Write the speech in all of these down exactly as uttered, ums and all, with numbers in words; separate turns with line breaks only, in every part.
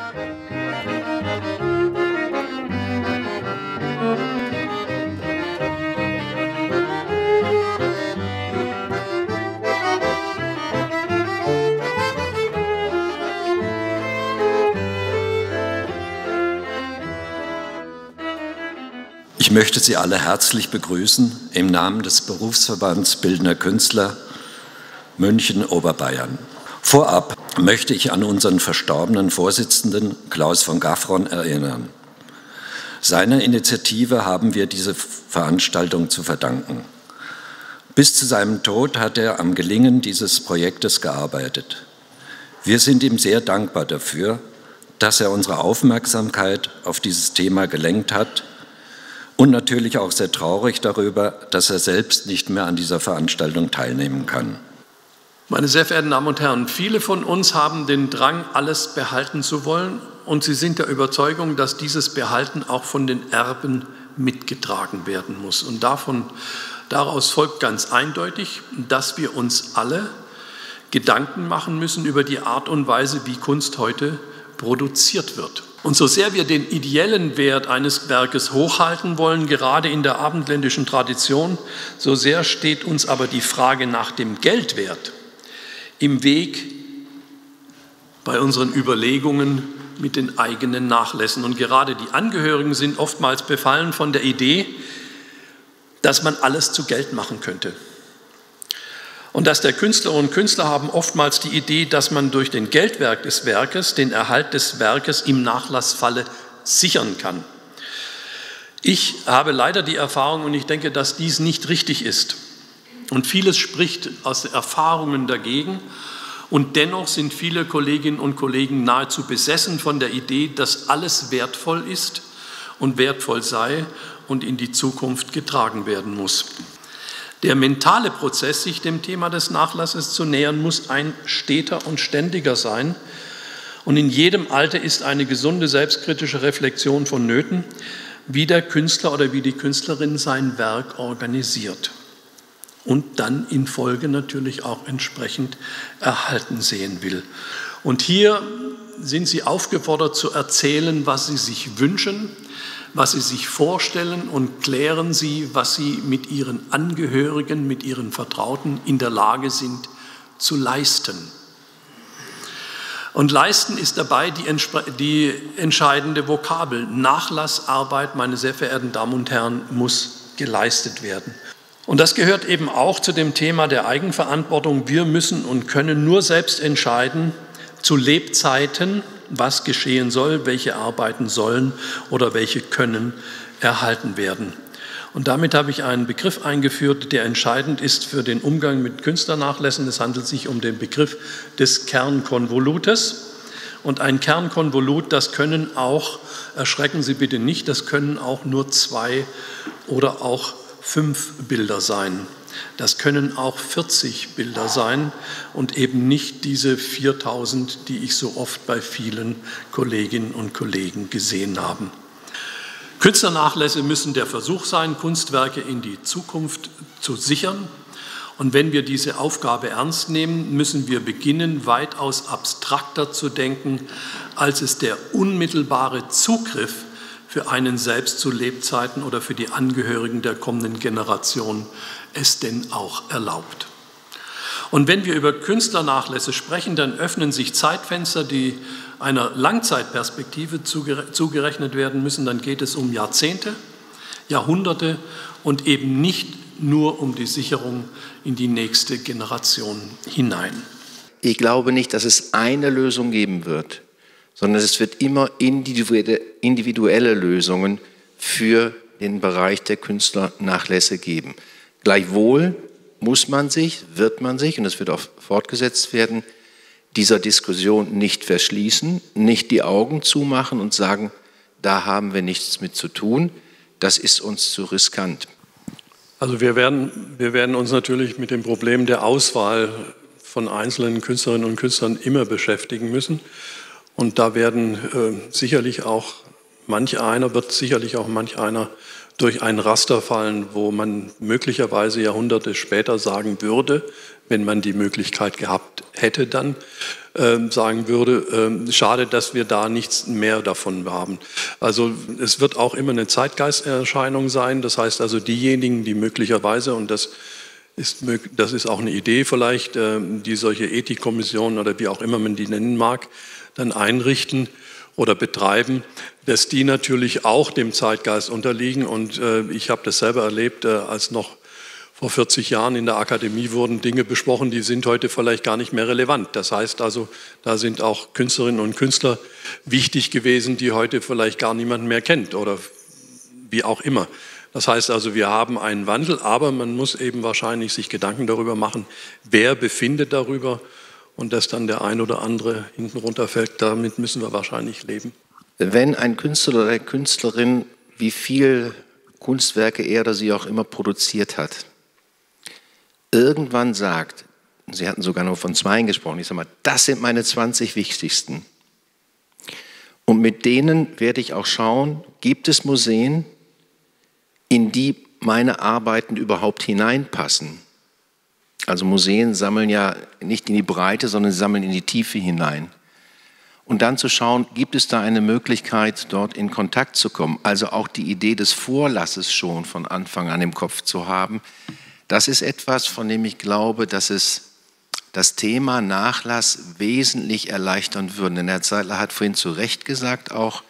Ich möchte Sie alle herzlich begrüßen im Namen des Berufsverbands Bildender Künstler München-Oberbayern. Vorab möchte ich an unseren verstorbenen Vorsitzenden Klaus von Gaffron erinnern. Seiner Initiative haben wir diese Veranstaltung zu verdanken. Bis zu seinem Tod hat er am Gelingen dieses Projektes gearbeitet. Wir sind ihm sehr dankbar dafür, dass er unsere Aufmerksamkeit auf dieses Thema gelenkt hat, und natürlich auch sehr traurig darüber, dass er selbst nicht mehr an dieser Veranstaltung teilnehmen kann.
Meine sehr verehrten Damen und Herren, viele von uns haben den Drang, alles behalten zu wollen, und sie sind der Überzeugung, dass dieses Behalten auch von den Erben mitgetragen werden muss. Und davon, daraus folgt ganz eindeutig, dass wir uns alle Gedanken machen müssen über die Art und Weise, wie Kunst heute produziert wird. Und so sehr wir den ideellen Wert eines Werkes hochhalten wollen, gerade in der abendländischen Tradition, so sehr steht uns aber die Frage nach dem Geldwert im Weg bei unseren Überlegungen mit den eigenen Nachlässen. Und gerade die Angehörigen sind oftmals befallen von der Idee, dass man alles zu Geld machen könnte. Und dass der Künstlerinnen und Künstler haben oftmals die Idee, dass man durch den Geldwert des Werkes den Erhalt des Werkes im Nachlassfalle sichern kann. Ich habe leider die Erfahrung, und ich denke, dass dies nicht richtig ist. Und vieles spricht aus den Erfahrungen dagegen. Und dennoch sind viele Kolleginnen und Kollegen nahezu besessen von der Idee, dass alles wertvoll ist und wertvoll sei und in die Zukunft getragen werden muss. Der mentale Prozess, sich dem Thema des Nachlasses zu nähern, muss ein steter und ständiger sein. Und in jedem Alter ist eine gesunde selbstkritische Reflexion vonnöten, wie der Künstler oder wie die Künstlerin sein Werk organisiert und dann in Folge natürlich auch entsprechend erhalten sehen will. Und hier sind Sie aufgefordert zu erzählen, was Sie sich wünschen, was Sie sich vorstellen, und klären Sie, was Sie mit Ihren Angehörigen, mit Ihren Vertrauten in der Lage sind zu leisten. Und leisten ist dabei die, die entscheidende Vokabel. Nachlassarbeit, meine sehr verehrten Damen und Herren, muss geleistet werden. Und das gehört eben auch zu dem Thema der Eigenverantwortung. Wir müssen und können nur selbst entscheiden, zu Lebzeiten, was geschehen soll, welche Arbeiten sollen oder welche können erhalten werden. Und damit habe ich einen Begriff eingeführt, der entscheidend ist für den Umgang mit Künstlernachlässen. Es handelt sich um den Begriff des Kernkonvolutes. Und ein Kernkonvolut, das können auch, erschrecken Sie bitte nicht, das können auch nur zwei oder auch fünf Bilder sein. Das können auch vierzig Bilder sein und eben nicht diese viertausend, die ich so oft bei vielen Kolleginnen und Kollegen gesehen habe. Künstlernachlässe müssen der Versuch sein, Kunstwerke in die Zukunft zu sichern. Und wenn wir diese Aufgabe ernst nehmen, müssen wir beginnen, weitaus abstrakter zu denken, als es der unmittelbare Zugriff für einen selbst zu Lebzeiten oder für die Angehörigen der kommenden Generation es denn auch erlaubt. Und wenn wir über Künstlernachlässe sprechen, dann öffnen sich Zeitfenster, die einer Langzeitperspektive zugerechnet werden müssen. Dann geht es um Jahrzehnte, Jahrhunderte und eben nicht nur um die Sicherung in die nächste Generation hinein.
Ich glaube nicht, dass es eine Lösung geben wird, sondern es wird immer individuelle Lösungen für den Bereich der Künstlernachlässe geben. Gleichwohl muss man sich, wird man sich, und es wird auch fortgesetzt werden, dieser Diskussion nicht verschließen, nicht die Augen zumachen und sagen, da haben wir nichts mit zu tun, das ist uns zu riskant.
Also wir werden, wir werden uns natürlich mit dem Problem der Auswahl von einzelnen Künstlerinnen und Künstlern immer beschäftigen müssen. Und da werden äh, sicherlich auch manch einer, wird sicherlich auch manch einer durch ein Raster fallen, wo man möglicherweise Jahrhunderte später sagen würde, wenn man die Möglichkeit gehabt hätte, dann äh, sagen würde, äh, schade, dass wir da nichts mehr davon haben. Also es wird auch immer eine Zeitgeisterscheinung sein. Das heißt also, diejenigen, die möglicherweise, und das ist, das ist auch eine Idee vielleicht, äh, die solche Ethikkommissionen oder wie auch immer man die nennen mag, dann einrichten oder betreiben, dass die natürlich auch dem Zeitgeist unterliegen. Und äh, ich habe das selber erlebt, äh, als noch vor vierzig Jahren in der Akademie wurden Dinge besprochen, die sind heute vielleicht gar nicht mehr relevant. Das heißt also, da sind auch Künstlerinnen und Künstler wichtig gewesen, die heute vielleicht gar niemand mehr kennt oder wie auch immer. Das heißt also, wir haben einen Wandel, aber man muss eben wahrscheinlich sich Gedanken darüber machen, wer befindet darüber. Und dass dann der ein oder andere hinten runterfällt, damit müssen wir wahrscheinlich leben.
Wenn ein Künstler oder eine Künstlerin, wie viel Kunstwerke er oder sie auch immer produziert hat, irgendwann sagt, Sie hatten sogar nur von zwei gesprochen, ich sage mal, das sind meine zwanzig wichtigsten. Und mit denen werde ich auch schauen, gibt es Museen, in die meine Arbeiten überhaupt hineinpassen. Also Museen sammeln ja nicht in die Breite, sondern sie sammeln in die Tiefe hinein. Und dann zu schauen, gibt es da eine Möglichkeit, dort in Kontakt zu kommen? Also auch die Idee des Vorlasses schon von Anfang an im Kopf zu haben. Das ist etwas, von dem ich glaube, dass es das Thema Nachlass wesentlich erleichtern würde. Denn Herr Zeitler hat vorhin zu Recht gesagt, auch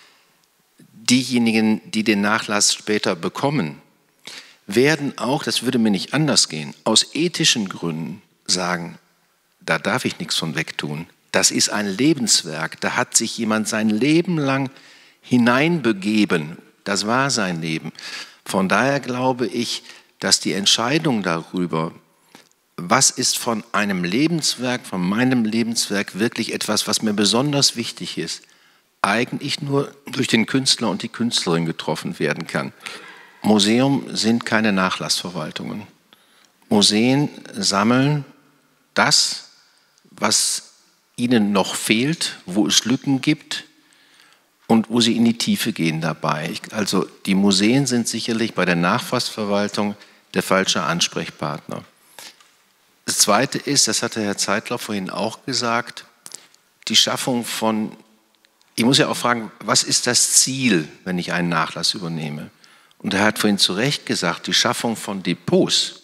diejenigen, die den Nachlass später bekommen, werden auch, das würde mir nicht anders gehen, aus ethischen Gründen sagen, da darf ich nichts von wegtun. Das ist ein Lebenswerk, da hat sich jemand sein Leben lang hineinbegeben. Das war sein Leben. Von daher glaube ich, dass die Entscheidung darüber, was ist von einem Lebenswerk, von meinem Lebenswerk wirklich etwas, was mir besonders wichtig ist, eigentlich nur durch den Künstler und die Künstlerin getroffen werden kann. Museum sind keine Nachlassverwaltungen. Museen sammeln das, was ihnen noch fehlt, wo es Lücken gibt und wo sie in die Tiefe gehen dabei. Also die Museen sind sicherlich bei der Nachlassverwaltung der falsche Ansprechpartner. Das Zweite ist, das hatte Herr Zeitler vorhin auch gesagt, die Schaffung von, ich muss ja auch fragen, was ist das Ziel, wenn ich einen Nachlass übernehme? Und er hat vorhin zu Recht gesagt, die Schaffung von Depots,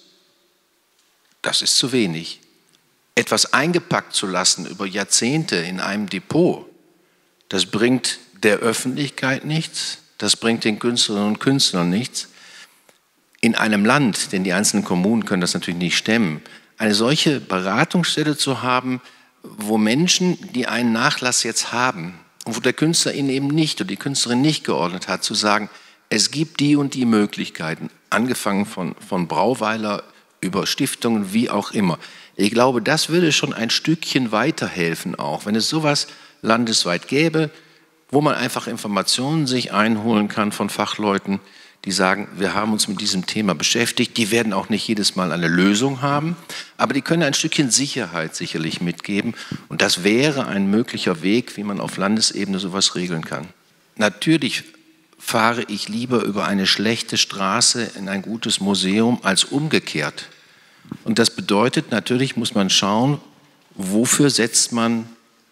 das ist zu wenig. Etwas eingepackt zu lassen über Jahrzehnte in einem Depot, das bringt der Öffentlichkeit nichts, das bringt den Künstlerinnen und Künstlern nichts. In einem Land, denn die einzelnen Kommunen können das natürlich nicht stemmen, eine solche Beratungsstelle zu haben, wo Menschen, die einen Nachlass jetzt haben, und wo der Künstler ihn eben nicht oder die Künstlerin nicht geordnet hat, zu sagen, es gibt die und die Möglichkeiten, angefangen von, von Brauweiler über Stiftungen, wie auch immer. Ich glaube, das würde schon ein Stückchen weiterhelfen auch, wenn es sowas landesweit gäbe, wo man einfach Informationen sich einholen kann von Fachleuten, die sagen, wir haben uns mit diesem Thema beschäftigt. Die werden auch nicht jedes Mal eine Lösung haben, aber die können ein Stückchen Sicherheit sicherlich mitgeben. Und das wäre ein möglicher Weg, wie man auf Landesebene sowas regeln kann. Natürlich fahre ich lieber über eine schlechte Straße in ein gutes Museum als umgekehrt. Und das bedeutet, natürlich muss man schauen, wofür setzt man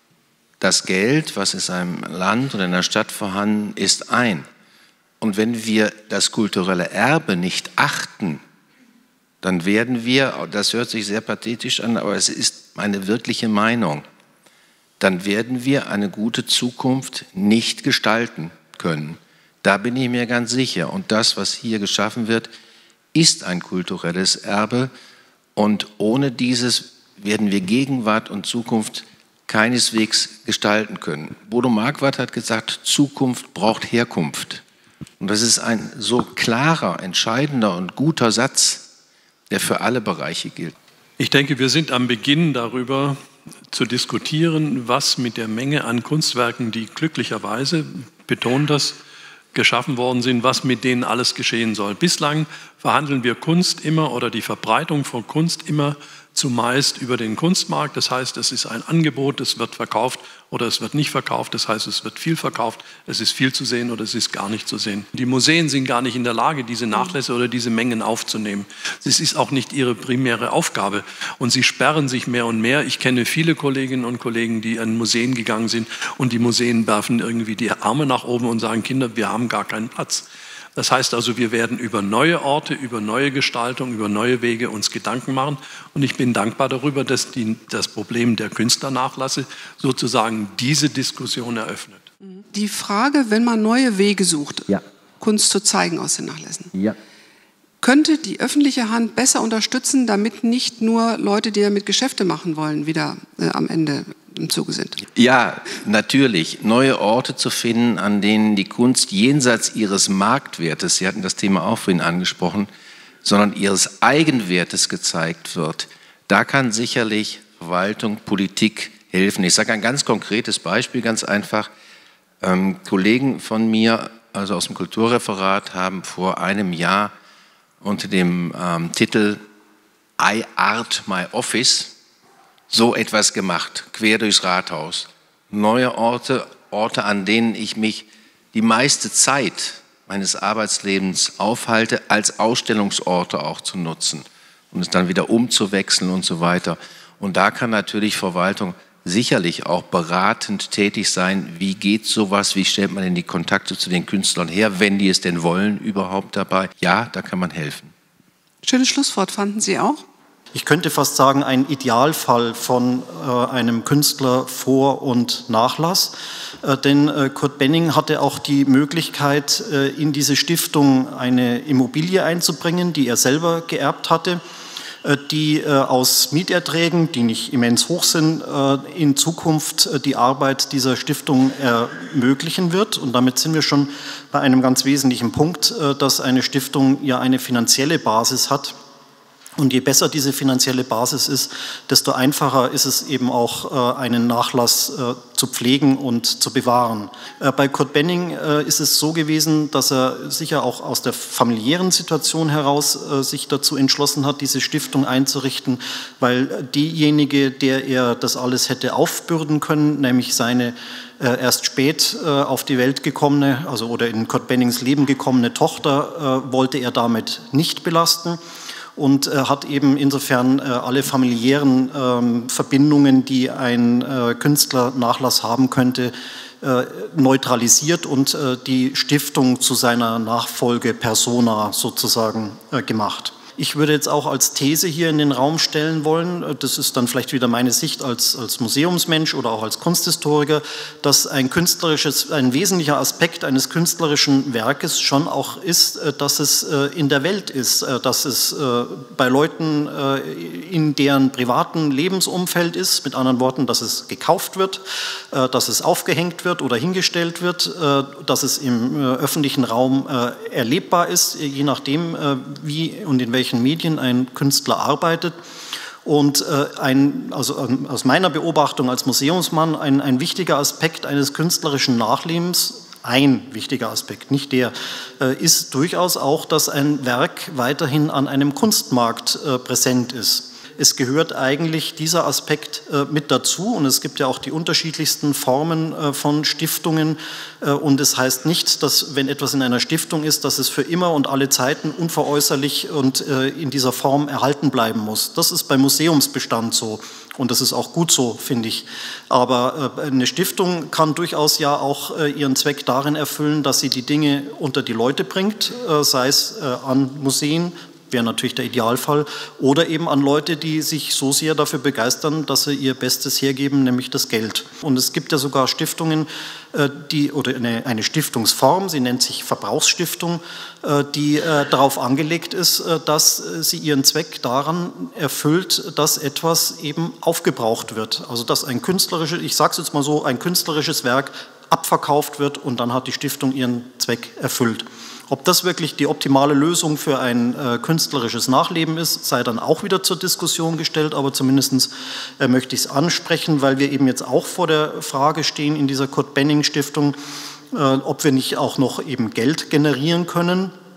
das Geld, was in einem Land oder in einer Stadt vorhanden ist, ein. Und wenn wir das kulturelle Erbe nicht achten, dann werden wir, das hört sich sehr pathetisch an, aber es ist meine wirkliche Meinung, dann werden wir eine gute Zukunft nicht gestalten können. Da bin ich mir ganz sicher. Und das, was hier geschaffen wird, ist ein kulturelles Erbe. Und ohne dieses werden wir Gegenwart und Zukunft keineswegs gestalten können. Bodo Marquardt hat gesagt, Zukunft braucht Herkunft. Und das ist ein so klarer, entscheidender und guter Satz, der für alle Bereiche gilt.
Ich denke, wir sind am Beginn darüber zu diskutieren, was mit der Menge an Kunstwerken, die glücklicherweise, betonen das, geschaffen worden sind, was mit denen alles geschehen soll. Bislang verhandeln wir Kunst immer oder die Verbreitung von Kunst immer zumeist über den Kunstmarkt. Das heißt, es ist ein Angebot, es wird verkauft oder es wird nicht verkauft. Das heißt, es wird viel verkauft, es ist viel zu sehen oder es ist gar nicht zu sehen. Die Museen sind gar nicht in der Lage, diese Nachlässe oder diese Mengen aufzunehmen. Es ist auch nicht ihre primäre Aufgabe und sie sperren sich mehr und mehr. Ich kenne viele Kolleginnen und Kollegen, die an Museen gegangen sind und die Museen werfen irgendwie die Arme nach oben und sagen, Kinder, wir haben gar keinen Platz. Das heißt also, wir werden über neue Orte, über neue Gestaltung, über neue Wege uns Gedanken machen. Und ich bin dankbar darüber, dass die, das Problem der Künstlernachlässe sozusagen diese Diskussion eröffnet.
Die Frage, wenn man neue Wege sucht,
ja.
Kunst zu zeigen aus den Nachlässen,
ja.
könnte die öffentliche Hand besser unterstützen, damit nicht nur Leute, die damit Geschäfte machen wollen, wieder äh, am Ende im Zuge sind?
Ja, natürlich. Neue Orte zu finden, an denen die Kunst jenseits ihres Marktwertes, Sie hatten das Thema auch vorhin angesprochen, sondern ihres Eigenwertes gezeigt wird. Da kann sicherlich Verwaltung, Politik helfen. Ich sage ein ganz konkretes Beispiel, ganz einfach. Ähm, Kollegen von mir, also aus dem Kulturreferat, haben vor einem Jahr unter dem ähm, Titel I Art My Office so etwas gemacht, quer durchs Rathaus. Neue Orte, Orte, an denen ich mich die meiste Zeit meines Arbeitslebens aufhalte, als Ausstellungsorte auch zu nutzen und es dann wieder umzuwechseln und so weiter. Und da kann natürlich Verwaltung sicherlich auch beratend tätig sein. Wie geht sowas? Wie stellt man denn die Kontakte zu den Künstlern her, wenn die es denn wollen überhaupt dabei? Ja, da kann man helfen.
Schönes Schlusswort, fanden Sie auch?
Ich könnte fast sagen, ein Idealfall von äh, einem Künstler Vor- und Nachlass. Äh, denn äh, Kurt Benning hatte auch die Möglichkeit, äh, in diese Stiftung eine Immobilie einzubringen, die er selber geerbt hatte, äh, die äh, aus Mieterträgen, die nicht immens hoch sind, äh, in Zukunft äh, die Arbeit dieser Stiftung ermöglichen wird. Und damit sind wir schon bei einem ganz wesentlichen Punkt, äh, dass eine Stiftung ja eine finanzielle Basis hat. Und je besser diese finanzielle Basis ist, desto einfacher ist es eben auch, einen Nachlass zu pflegen und zu bewahren. Bei Kurt Benning ist es so gewesen, dass er sicher auch aus der familiären Situation heraus sich dazu entschlossen hat, diese Stiftung einzurichten, weil diejenige, der er das alles hätte aufbürden können, nämlich seine erst spät auf die Welt gekommene, also oder in Kurt Bennings Leben gekommene Tochter, wollte er damit nicht belasten. Und äh, hat eben insofern äh, alle familiären ähm, Verbindungen, die ein äh, Künstlernachlass haben könnte, äh, neutralisiert und äh, die Stiftung zu seiner Nachfolgepersona sozusagen äh, gemacht. Ich würde jetzt auch als These hier in den Raum stellen wollen, das ist dann vielleicht wieder meine Sicht als, als Museumsmensch oder auch als Kunsthistoriker, dass ein künstlerisches, ein wesentlicher Aspekt eines künstlerischen Werkes schon auch ist, dass es in der Welt ist, dass es bei Leuten in deren privaten Lebensumfeld ist, mit anderen Worten, dass es gekauft wird, dass es aufgehängt wird oder hingestellt wird, dass es im öffentlichen Raum erlebbar ist, je nachdem, wie und in welchen Medien ein Künstler arbeitet. Und äh, ein, also ähm, aus meiner Beobachtung als Museumsmann ein, ein wichtiger Aspekt eines künstlerischen Nachlebens, ein wichtiger Aspekt, nicht der, äh, ist durchaus auch, dass ein Werk weiterhin an einem Kunstmarkt äh, präsent ist. Es gehört eigentlich dieser Aspekt äh, mit dazu und es gibt ja auch die unterschiedlichsten Formen äh, von Stiftungen äh, und es heißt nicht, dass wenn etwas in einer Stiftung ist, dass es für immer und alle Zeiten unveräußerlich und äh, in dieser Form erhalten bleiben muss. Das ist beim Museumsbestand so und das ist auch gut so, finde ich. Aber äh, eine Stiftung kann durchaus ja auch äh, ihren Zweck darin erfüllen, dass sie die Dinge unter die Leute bringt, äh, sei es äh, an Museen, wäre natürlich der Idealfall, oder eben an Leute, die sich so sehr dafür begeistern, dass sie ihr Bestes hergeben, nämlich das Geld. Und es gibt ja sogar Stiftungen, die, oder eine, eine Stiftungsform, sie nennt sich Verbrauchsstiftung, die darauf angelegt ist, dass sie ihren Zweck daran erfüllt, dass etwas eben aufgebraucht wird. Also dass ein künstlerisches, ich sage es jetzt mal so, ein künstlerisches Werk abverkauft wird und dann hat die Stiftung ihren Zweck erfüllt. Ob das wirklich die optimale Lösung für ein äh, künstlerisches Nachleben ist, sei dann auch wieder zur Diskussion gestellt, aber zumindest äh, möchte ich es ansprechen, weil wir eben jetzt auch vor der Frage stehen in dieser Kurt Benning Stiftung, äh, ob wir nicht auch noch eben Geld generieren können.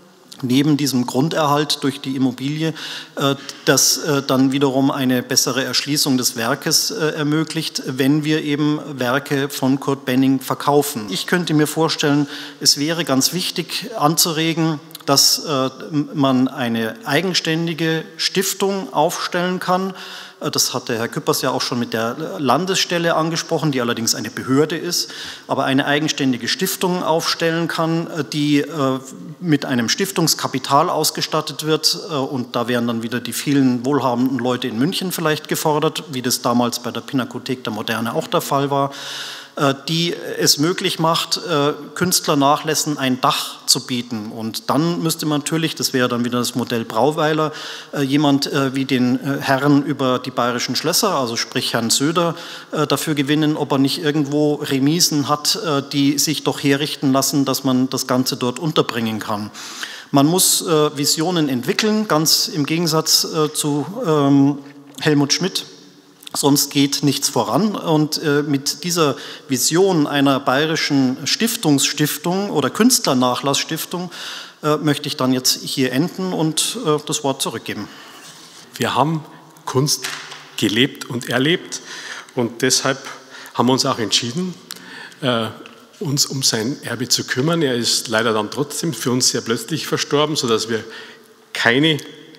neben diesem Grunderhalt durch die Immobilie, das dann wiederum eine bessere Erschließung des Werkes ermöglicht, wenn wir eben Werke von Kurt Benning verkaufen. Ich könnte mir vorstellen, es wäre ganz wichtig anzuregen, dass man eine eigenständige Stiftung aufstellen kann. Das hat der Herr Küppers ja auch schon mit der Landesstelle angesprochen, die allerdings eine Behörde ist, aber eine eigenständige Stiftung aufstellen kann, die mit einem Stiftungskapital ausgestattet wird. Und da wären dann wieder die vielen wohlhabenden Leute in München vielleicht gefordert, wie das damals bei der Pinakothek der Moderne auch der Fall war, die es möglich macht, Künstlernachlässen ein Dach zu bieten. Und dann müsste man natürlich, das wäre dann wieder das Modell Brauweiler, jemand wie den Herrn über die bayerischen Schlösser, also sprich Herrn Söder, dafür gewinnen, ob er nicht irgendwo Remisen hat, die sich doch herrichten lassen, dass man das Ganze dort unterbringen kann. Man muss Visionen entwickeln, ganz im Gegensatz zu Helmut Schmidt. Sonst geht nichts voran. Und äh, mit dieser Vision einer bayerischen Stiftungsstiftung oder Künstlernaclassstiftung äh, möchte ich dann jetzt hier enden und äh, das Wort zurückgeben.
Wir haben Kunst gelebt und erlebt und deshalb haben wir uns auch entschieden, äh, uns um sein Erbe zu kümmern. Er ist leider dann trotzdem für uns sehr plötzlich verstorben, sodass wir keine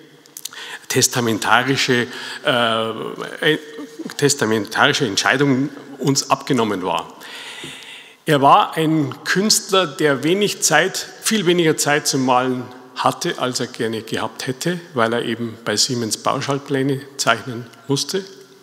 testamentarische äh, testamentarische Entscheidung uns abgenommen war. Er war ein Künstler, der wenig Zeit, viel weniger Zeit zum Malen hatte, als er gerne gehabt hätte, weil er eben bei Siemens Bauschaltpläne zeichnen musste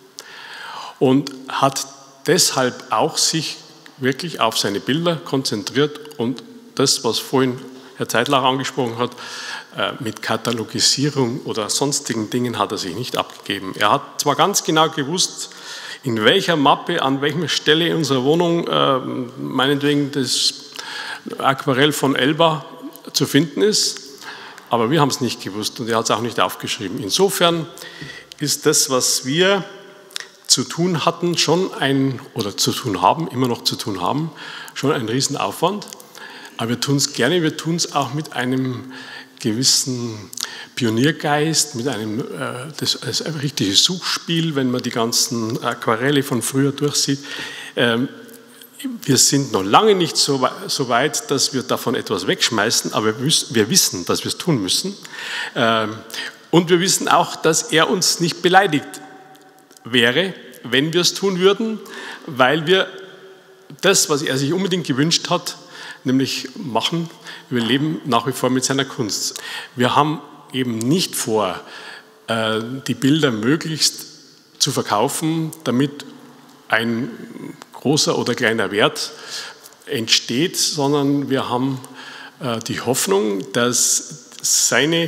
und hat deshalb auch sich wirklich auf seine Bilder konzentriert und das, was vorhin Herr Zeitlach angesprochen hat, mit Katalogisierung oder sonstigen Dingen hat er sich nicht abgegeben. Er hat zwar ganz genau gewusst, in welcher Mappe, an welcher Stelle in unserer Wohnung äh, meinetwegen das Aquarell von Elba zu finden ist, aber wir haben es nicht gewusst und er hat es auch nicht aufgeschrieben. Insofern ist das, was wir zu tun hatten, schon ein, oder zu tun haben, immer noch zu tun haben, schon ein Riesenaufwand. Aber wir tun es gerne, wir tun es auch mit einem gewissen Pioniergeist, mit einem äh, das, das ein richtiges Suchspiel, wenn man die ganzen Aquarelle von früher durchsieht. Ähm, wir sind noch lange nicht so, so weit, dass wir davon etwas wegschmeißen, aber wir, wir wissen, dass wir es tun müssen. Ähm, und wir wissen auch, dass er uns nicht beleidigt wäre, wenn wir es tun würden, weil wir das, was er sich unbedingt gewünscht hat, nämlich machen. Wir leben nach wie vor mit seiner Kunst. Wir haben eben nicht vor, die Bilder möglichst zu verkaufen, damit ein großer oder kleiner Wert entsteht, sondern wir haben die Hoffnung, dass seine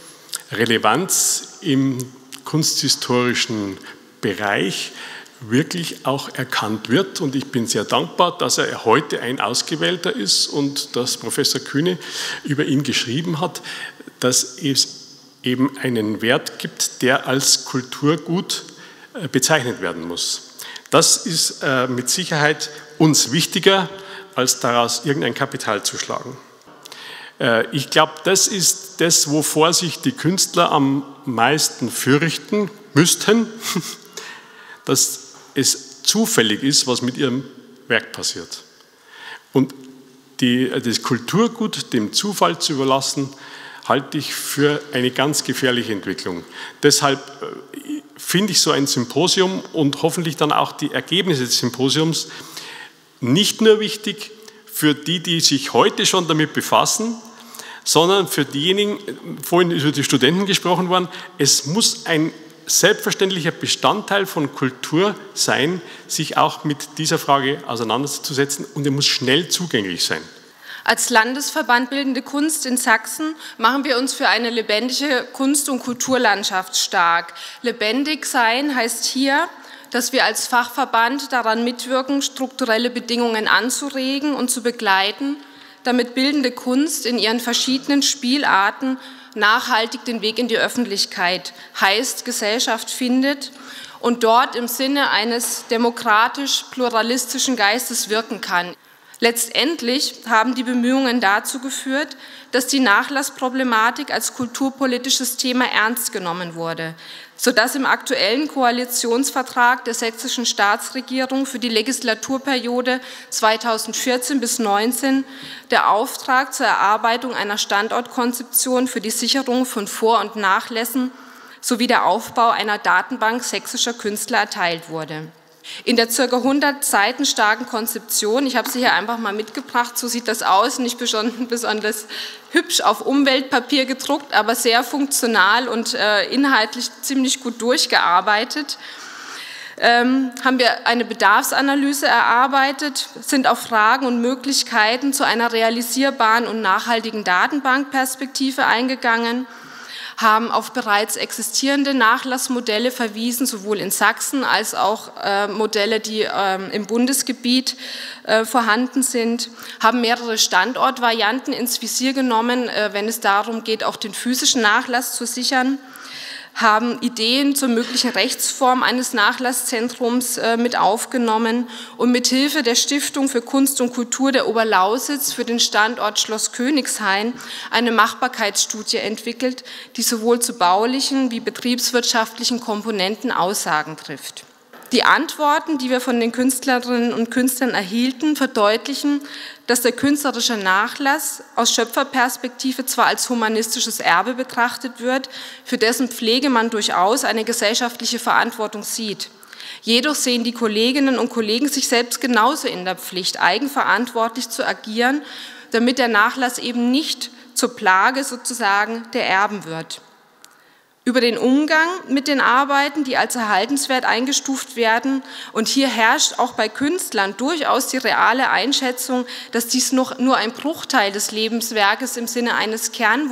Relevanz im kunsthistorischen Bereich wirklich auch erkannt wird. Und ich bin sehr dankbar, dass er heute ein Ausgewählter ist und dass Professor Kühne über ihn geschrieben hat, dass es eben einen Wert gibt, der als Kulturgut bezeichnet werden muss. Das ist äh, mit Sicherheit uns wichtiger, als daraus irgendein Kapital zu schlagen. Äh, ich glaube, das ist das, wovor sich die Künstler am meisten fürchten müssten, dass es zufällig ist, was mit ihrem Werk passiert. Und die, das Kulturgut dem Zufall zu überlassen, halte ich für eine ganz gefährliche Entwicklung. Deshalb finde ich so ein Symposium und hoffentlich dann auch die Ergebnisse des Symposiums nicht nur wichtig für die, die sich heute schon damit befassen, sondern für diejenigen, vorhin über die Studenten gesprochen worden, es muss ein selbstverständlicher Bestandteil von Kultur sein, sich auch mit dieser Frage auseinanderzusetzen und er muss schnell zugänglich sein.
Als Landesverband Bildende Kunst in Sachsen machen wir uns für eine lebendige Kunst- und Kulturlandschaft stark. Lebendig sein heißt hier, dass wir als Fachverband daran mitwirken, strukturelle Bedingungen anzuregen und zu begleiten, damit bildende Kunst in ihren verschiedenen Spielarten nachhaltig den Weg in die Öffentlichkeit, heißt Gesellschaft findet und dort im Sinne eines demokratisch-pluralistischen Geistes wirken kann. Letztendlich haben die Bemühungen dazu geführt, dass die Nachlassproblematik als kulturpolitisches Thema ernst genommen wurde, sodass im aktuellen Koalitionsvertrag der sächsischen Staatsregierung für die Legislaturperiode zweitausendvierzehn bis zweitausendneunzehn der Auftrag zur Erarbeitung einer Standortkonzeption für die Sicherung von Vor- und Nachlässen sowie der Aufbau einer Datenbank sächsischer Künstler erteilt wurde. In der ca. hundert Seiten starken Konzeption, ich habe sie hier einfach mal mitgebracht, so sieht das aus, nicht besonders hübsch auf Umweltpapier gedruckt, aber sehr funktional und äh, inhaltlich ziemlich gut durchgearbeitet, ähm, haben wir eine Bedarfsanalyse erarbeitet, sind auf Fragen und Möglichkeiten zu einer realisierbaren und nachhaltigen Datenbankperspektive eingegangen, haben auf bereits existierende Nachlassmodelle verwiesen, sowohl in Sachsen als auch äh, Modelle, die äh, im Bundesgebiet äh, vorhanden sind, haben mehrere Standortvarianten ins Visier genommen, äh, wenn es darum geht, auch den physischen Nachlass zu sichern, haben Ideen zur möglichen Rechtsform eines Nachlasszentrums äh, mit aufgenommen und mit Hilfe der Stiftung für Kunst und Kultur der Oberlausitz für den Standort Schloss Königshain eine Machbarkeitsstudie entwickelt, die sowohl zu baulichen wie betriebswirtschaftlichen Komponenten Aussagen trifft. Die Antworten, die wir von den Künstlerinnen und Künstlern erhielten, verdeutlichen, dass der künstlerische Nachlass aus Schöpferperspektive zwar als humanistisches Erbe betrachtet wird, für dessen Pflege man durchaus eine gesellschaftliche Verantwortung sieht. Jedoch sehen die Kolleginnen und Kollegen sich selbst genauso in der Pflicht, eigenverantwortlich zu agieren, damit der Nachlass eben nicht zur Plage sozusagen der Erben wird. Über den Umgang mit den Arbeiten, die als erhaltenswert eingestuft werden. Und hier herrscht auch bei Künstlern durchaus die reale Einschätzung, dass dies noch nur ein Bruchteil des Lebenswerkes im Sinne eines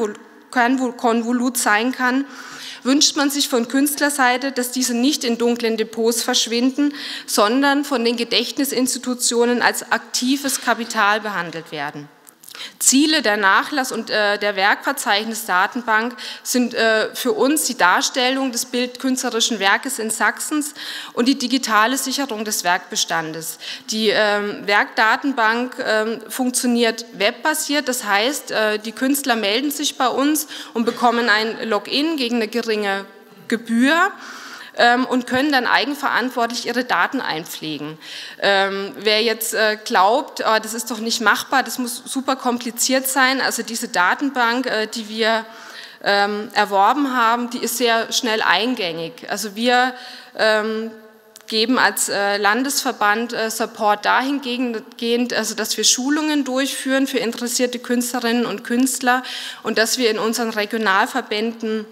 Kernkonvoluts sein kann, wünscht man sich von Künstlerseite, dass diese nicht in dunklen Depots verschwinden, sondern von den Gedächtnisinstitutionen als aktives Kapital behandelt werden. Ziele der Nachlass- und äh, der Werkverzeichnisdatenbank sind äh, für uns die Darstellung des bildkünstlerischen Werkes in Sachsen und die digitale Sicherung des Werkbestandes. Die äh, Werkdatenbank äh, funktioniert webbasiert, das heißt, äh, die Künstler melden sich bei uns und bekommen ein Login gegen eine geringe Gebühr und können dann eigenverantwortlich ihre Daten einpflegen. Ähm, wer jetzt äh, glaubt, oh, das ist doch nicht machbar, das muss super kompliziert sein, also diese Datenbank, äh, die wir ähm, erworben haben, die ist sehr schnell eingängig. Also wir ähm, geben als äh, Landesverband äh, Support dahingehend, also dass wir Schulungen durchführen für interessierte Künstlerinnen und Künstler und dass wir in unseren Regionalverbänden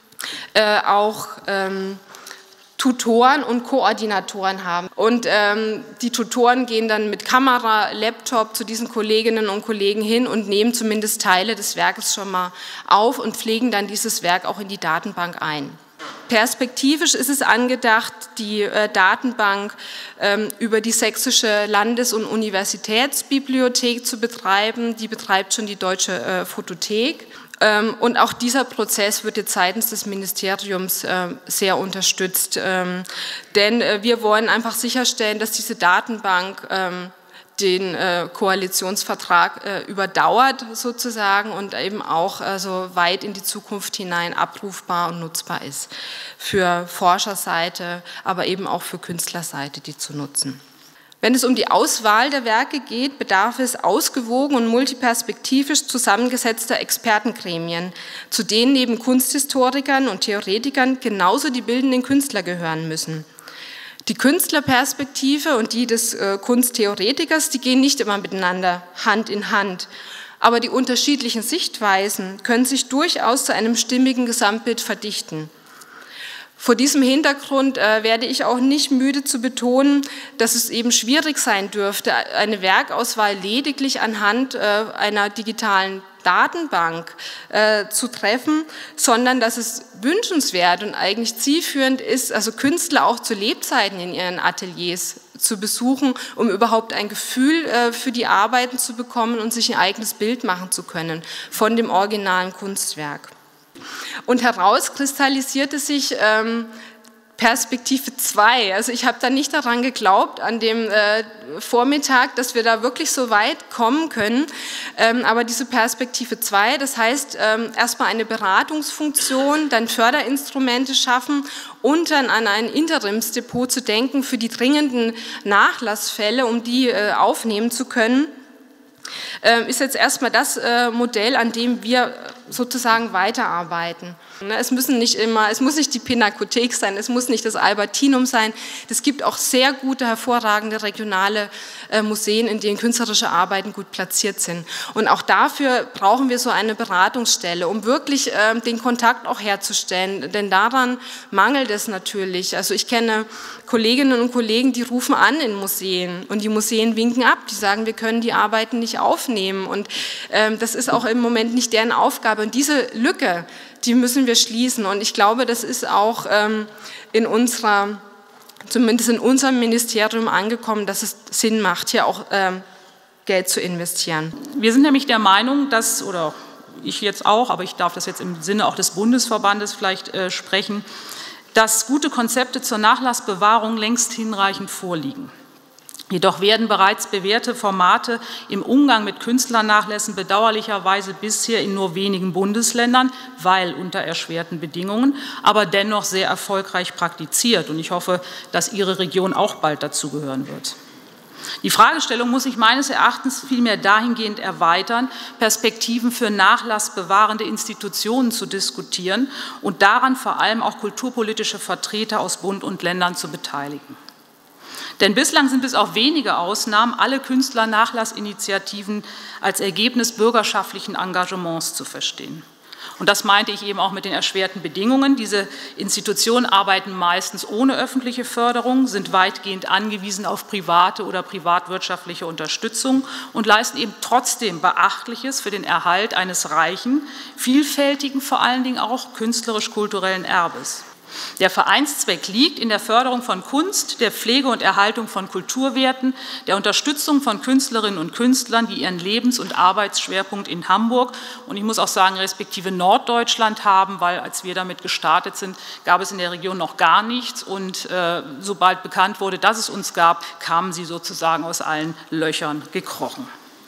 äh, auch ähm, Tutoren und Koordinatoren haben. Und ähm, die Tutoren gehen dann mit Kamera, Laptop zu diesen Kolleginnen und Kollegen hin und nehmen zumindest Teile des Werkes schon mal auf und pflegen dann dieses Werk auch in die Datenbank ein. Perspektivisch ist es angedacht, die äh, Datenbank ähm, über die Sächsische Landes- und Universitätsbibliothek zu betreiben. Die betreibt schon die Deutsche äh, Photothek. Und auch dieser Prozess wird jetzt seitens des Ministeriums sehr unterstützt, denn wir wollen einfach sicherstellen, dass diese Datenbank den Koalitionsvertrag überdauert sozusagen und eben auch so weit in die Zukunft hinein abrufbar und nutzbar ist für Forscherseite, aber eben auch für Künstlerseite, die zu nutzen. Wenn es um die Auswahl der Werke geht, bedarf es ausgewogen und multiperspektivisch zusammengesetzter Expertengremien, zu denen neben Kunsthistorikern und Theoretikern genauso die bildenden Künstler gehören müssen. Die Künstlerperspektive und die des äh, Kunsttheoretikers, die gehen nicht immer miteinander Hand in Hand. Aber die unterschiedlichen Sichtweisen können sich durchaus zu einem stimmigen Gesamtbild verdichten. Vor diesem Hintergrund äh, werde ich auch nicht müde zu betonen, dass es eben schwierig sein dürfte, eine Werkauswahl lediglich anhand äh, einer digitalen Datenbank äh, zu treffen, sondern dass es wünschenswert und eigentlich zielführend ist, also Künstler auch zu Lebzeiten in ihren Ateliers zu besuchen, um überhaupt ein Gefühl äh, für die Arbeiten zu bekommen und sich ein eigenes Bild machen zu können von dem originalen Kunstwerk. Und herauskristallisierte sich ähm, Perspektive zwei. Also ich habe da nicht daran geglaubt, an dem äh, Vormittag, dass wir da wirklich so weit kommen können. Ähm, aber diese Perspektive zwei, das heißt ähm, erstmal eine Beratungsfunktion, dann Förderinstrumente schaffen und dann an ein Interimsdepot zu denken für die dringenden Nachlassfälle, um die äh, aufnehmen zu können, äh, ist jetzt erstmal das äh, Modell, an dem wir sozusagen weiterarbeiten. Es müssen nicht immer, es muss nicht die Pinakothek sein, es muss nicht das Albertinum sein. Es gibt auch sehr gute, hervorragende regionale äh, Museen, in denen künstlerische Arbeiten gut platziert sind. Und auch dafür brauchen wir so eine Beratungsstelle, um wirklich äh, den Kontakt auch herzustellen. Denn daran mangelt es natürlich. Also ich kenne Kolleginnen und Kollegen, die rufen an in Museen und die Museen winken ab. Die sagen, wir können die Arbeiten nicht aufnehmen. Und äh, das ist auch im Moment nicht deren Aufgabe. Und diese Lücke, die müssen wir schließen. Und ich glaube, das ist auch ähm, in unserer, zumindest in unserem Ministerium angekommen, dass es Sinn macht, hier auch ähm, Geld zu investieren.
Wir sind nämlich der Meinung, dass, oder ich jetzt auch, aber ich darf das jetzt im Sinne auch des Bundesverbandes vielleicht äh, sprechen, dass gute Konzepte zur Nachlassbewahrung längst hinreichend vorliegen. Jedoch werden bereits bewährte Formate im Umgang mit Künstlernachlässen bedauerlicherweise bisher in nur wenigen Bundesländern, weil unter erschwerten Bedingungen, aber dennoch sehr erfolgreich praktiziert. Und ich hoffe, dass Ihre Region auch bald dazugehören wird. Die Fragestellung muss sich meines Erachtens vielmehr dahingehend erweitern, Perspektiven für nachlassbewahrende Institutionen zu diskutieren und daran vor allem auch kulturpolitische Vertreter aus Bund und Ländern zu beteiligen. Denn bislang sind bis auf wenige Ausnahmen alle Künstlernachlassinitiativen als Ergebnis bürgerschaftlichen Engagements zu verstehen. Und das meinte ich eben auch mit den erschwerten Bedingungen. Diese Institutionen arbeiten meistens ohne öffentliche Förderung, sind weitgehend angewiesen auf private oder privatwirtschaftliche Unterstützung und leisten eben trotzdem Beachtliches für den Erhalt eines reichen, vielfältigen, vor allen Dingen auch künstlerisch-kulturellen Erbes. Der Vereinszweck liegt in der Förderung von Kunst, der Pflege und Erhaltung von Kulturwerten, der Unterstützung von Künstlerinnen und Künstlern, die ihren Lebens- und Arbeitsschwerpunkt in Hamburg und ich muss auch sagen, respektive Norddeutschland haben, weil als wir damit gestartet sind, gab es in der Region noch gar nichts und äh, sobald bekannt wurde, dass es uns gab, kamen sie sozusagen aus allen Löchern gekrochen.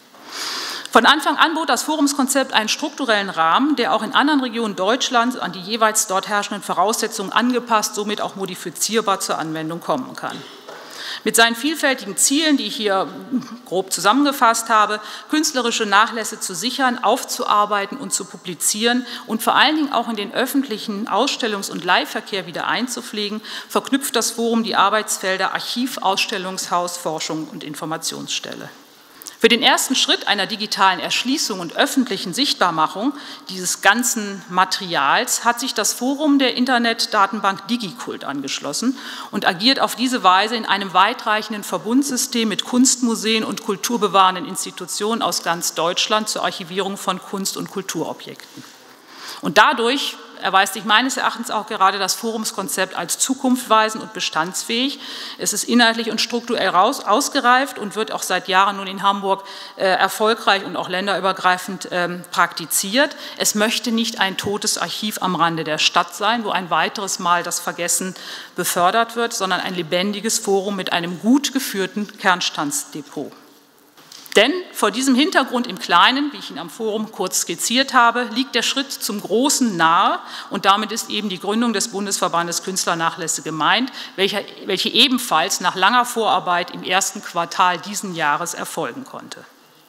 Von Anfang an bot das Forumskonzept einen strukturellen Rahmen, der auch in anderen Regionen Deutschlands an die jeweils dort herrschenden Voraussetzungen angepasst, somit auch modifizierbar zur Anwendung kommen kann. Mit seinen vielfältigen Zielen, die ich hier grob zusammengefasst habe, künstlerische Nachlässe zu sichern, aufzuarbeiten und zu publizieren und vor allen Dingen auch in den öffentlichen Ausstellungs- und Leihverkehr wieder einzupflegen, verknüpft das Forum die Arbeitsfelder Archiv, Ausstellungshaus, Forschung und Informationsstelle. Für den ersten Schritt einer digitalen Erschließung und öffentlichen Sichtbarmachung dieses ganzen Materials hat sich das Forum der Internetdatenbank DigiCult angeschlossen und agiert auf diese Weise in einem weitreichenden Verbundsystem mit Kunstmuseen und kulturbewahrenden Institutionen aus ganz Deutschland zur Archivierung von Kunst- und Kulturobjekten. Und dadurch erweist sich meines Erachtens auch gerade das Forumskonzept als zukunftsweisend und bestandsfähig. Es ist inhaltlich und strukturell raus, ausgereift und wird auch seit Jahren nun in Hamburg äh, erfolgreich und auch länderübergreifend ähm, praktiziert. Es möchte nicht ein totes Archiv am Rande der Stadt sein, wo ein weiteres Mal das Vergessen befördert wird, sondern ein lebendiges Forum mit einem gut geführten Kernstandsdepot. Denn vor diesem Hintergrund im Kleinen, wie ich ihn am Forum kurz skizziert habe, liegt der Schritt zum Großen nahe und damit ist eben die Gründung des Bundesverbandes Künstlernachlässe gemeint, welche, welche ebenfalls nach langer Vorarbeit im ersten Quartal diesen Jahres erfolgen konnte.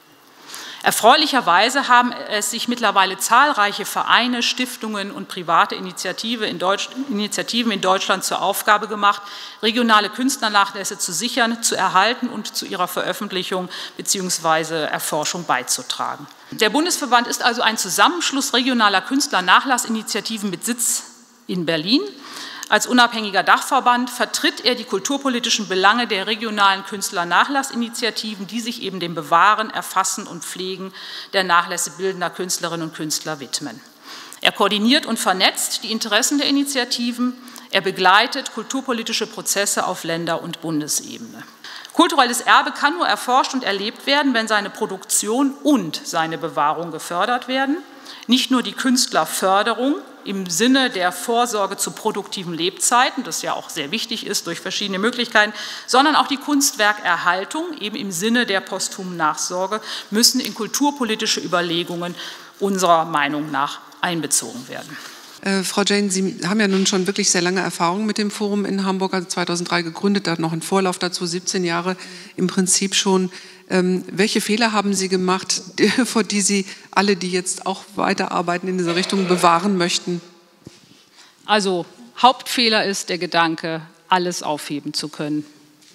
Erfreulicherweise haben es sich mittlerweile zahlreiche Vereine, Stiftungen und private Initiative in Deutsch, Initiativen in Deutschland zur Aufgabe gemacht, regionale Künstlernachlässe zu sichern, zu erhalten und zu ihrer Veröffentlichung bzw. Erforschung beizutragen. Der Bundesverband ist also ein Zusammenschluss regionaler Künstlernachlassinitiativen mit Sitz in Berlin. Als unabhängiger Dachverband vertritt er die kulturpolitischen Belange der regionalen Künstlernachlassinitiativen, die sich eben dem Bewahren, Erfassen und Pflegen der Nachlässe bildender Künstlerinnen und Künstler widmen. Er koordiniert und vernetzt die Interessen der Initiativen, er begleitet kulturpolitische Prozesse auf Länder- und Bundesebene. Kulturelles Erbe kann nur erforscht und erlebt werden, wenn seine Produktion und seine Bewahrung gefördert werden. Nicht nur die Künstlerförderung im Sinne der Vorsorge zu produktiven Lebzeiten, das ja auch sehr wichtig ist durch verschiedene Möglichkeiten, sondern auch die Kunstwerkerhaltung, eben im Sinne der posthumen Nachsorge, müssen in kulturpolitische Überlegungen unserer Meinung nach einbezogen werden.
Äh, Frau Jain, Sie haben ja nun schon wirklich sehr lange Erfahrung mit dem Forum in Hamburg, also zweitausenddrei gegründet, da noch ein Vorlauf dazu, siebzehn Jahre im Prinzip schon. Ähm, welche Fehler haben Sie gemacht, die, vor die Sie alle, die jetzt auch weiterarbeiten in dieser Richtung, bewahren möchten?
Also Hauptfehler ist der Gedanke, alles aufheben zu können.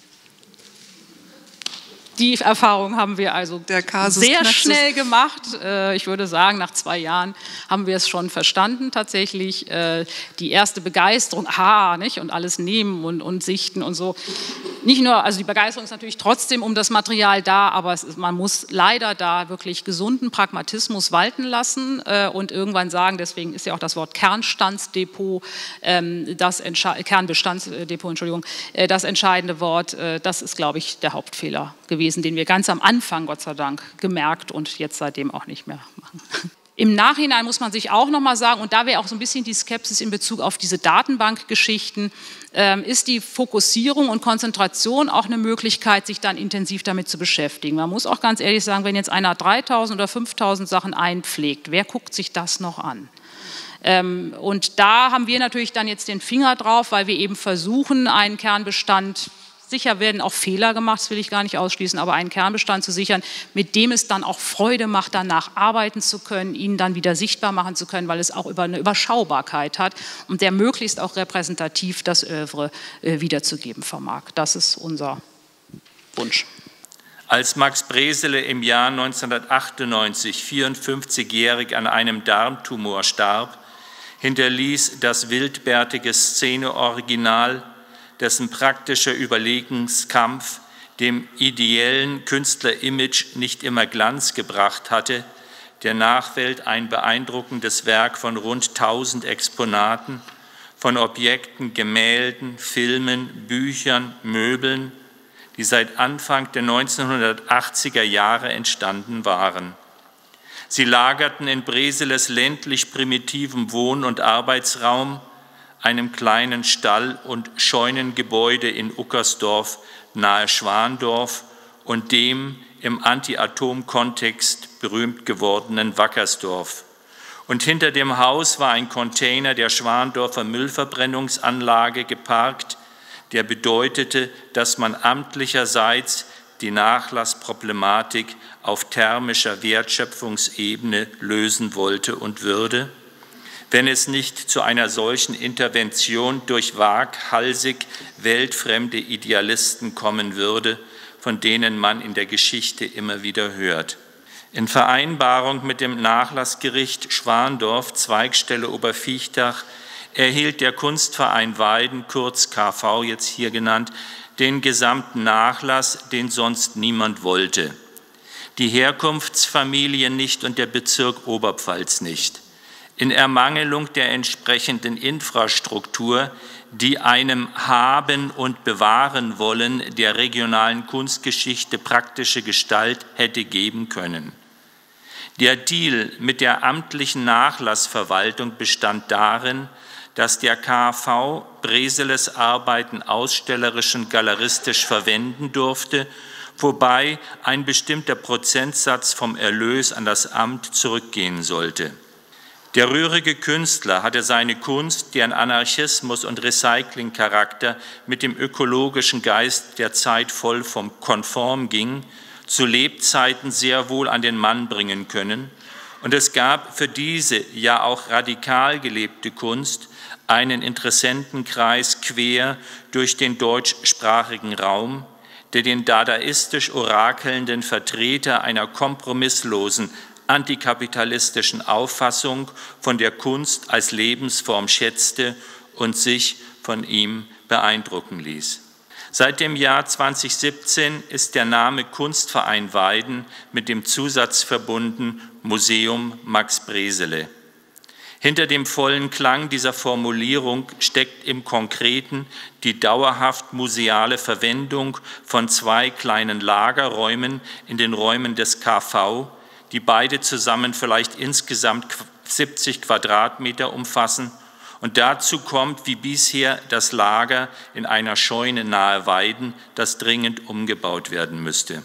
Die Erfahrung haben wir also sehr schnell gemacht. Ich würde sagen, nach zwei Jahren haben wir es schon verstanden tatsächlich. Die erste Begeisterung, aha, nicht? Und alles nehmen und, und sichten und so. Nicht nur, also die Begeisterung ist natürlich trotzdem um das Material da, aber es ist, man muss leider da wirklich gesunden Pragmatismus walten lassen und irgendwann sagen, deswegen ist ja auch das Wort Kernstandsdepot, das Kernbestandsdepot, Entschuldigung, das entscheidende Wort. Das ist, glaube ich, der Hauptfehler gewesen, den wir ganz am Anfang, Gott sei Dank, gemerkt und jetzt seitdem auch nicht mehr machen. Im Nachhinein muss man sich auch noch mal sagen, und da wäre auch so ein bisschen die Skepsis in Bezug auf diese Datenbankgeschichten, ähm, ist die Fokussierung und Konzentration auch eine Möglichkeit, sich dann intensiv damit zu beschäftigen. Man muss auch ganz ehrlich sagen, wenn jetzt einer dreitausend oder fünftausend Sachen einpflegt, wer guckt sich das noch an? Ähm, und da haben wir natürlich dann jetzt den Finger drauf, weil wir eben versuchen, einen Kernbestand, sicher werden auch Fehler gemacht, das will ich gar nicht ausschließen, aber einen Kernbestand zu sichern, mit dem es dann auch Freude macht, danach arbeiten zu können, ihn dann wieder sichtbar machen zu können, weil es auch über eine Überschaubarkeit hat und der möglichst auch repräsentativ das Œuvre äh, wiederzugeben vermag. Das ist unser Wunsch.
Als Max Bresele im Jahr neunzehnhundertachtundneunzig, vierundfünfzigjährig an einem Darmtumor starb, hinterließ das wildbärtige Szene-Original, dessen praktischer Überlegenskampf dem ideellen Künstlerimage nicht immer Glanz gebracht hatte, der Nachwelt ein beeindruckendes Werk von rund tausend Exponaten, von Objekten, Gemälden, Filmen, Büchern, Möbeln, die seit Anfang der neunzehnhundertachtziger Jahre entstanden waren. Sie lagerten in Breseles ländlich primitivem Wohn- und Arbeitsraum, einem kleinen Stall- und Scheunengebäude in Uckersdorf nahe Schwandorf und dem im Anti-Atom-Kontext berühmt gewordenen Wackersdorf. Und hinter dem Haus war ein Container der Schwandorfer Müllverbrennungsanlage geparkt, der bedeutete, dass man amtlicherseits die Nachlassproblematik auf thermischer Wertschöpfungsebene lösen wollte und würde, wenn es nicht zu einer solchen Intervention durch waghalsig weltfremde Idealisten kommen würde, von denen man in der Geschichte immer wieder hört. In Vereinbarung mit dem Nachlassgericht Schwandorf, Zweigstelle Oberviechtach, erhielt der Kunstverein Weiden, kurz K V jetzt hier genannt, den gesamten Nachlass, den sonst niemand wollte. Die Herkunftsfamilien nicht und der Bezirk Oberpfalz nicht. In Ermangelung der entsprechenden Infrastruktur, die einem Haben und Bewahren wollen der regionalen Kunstgeschichte praktische Gestalt hätte geben können. Der Deal mit der amtlichen Nachlassverwaltung bestand darin, dass der K V Breseles Arbeiten ausstellerisch und galeristisch verwenden durfte, wobei ein bestimmter Prozentsatz vom Erlös an das Amt zurückgehen sollte. Der rührige Künstler hatte seine Kunst, deren Anarchismus und Recyclingcharakter mit dem ökologischen Geist der Zeit voll vom Konform ging, zu Lebzeiten sehr wohl an den Mann bringen können. Und es gab für diese ja auch radikal gelebte Kunst einen Interessentenkreis quer durch den deutschsprachigen Raum, der den dadaistisch orakelnden Vertreter einer kompromisslosen, antikapitalistischen Auffassung von der Kunst als Lebensform schätzte und sich von ihm beeindrucken ließ. Seit dem Jahr zweitausendsiebzehn ist der Name Kunstverein Weiden mit dem Zusatz verbunden Museum Max Bresele. Hinter dem vollen Klang dieser Formulierung steckt im Konkreten die dauerhaft museale Verwendung von zwei kleinen Lagerräumen in den Räumen des K V, die beide zusammen vielleicht insgesamt siebzig Quadratmeter umfassen. Und dazu kommt wie bisher das Lager in einer Scheune nahe Weiden, das dringend umgebaut werden müsste.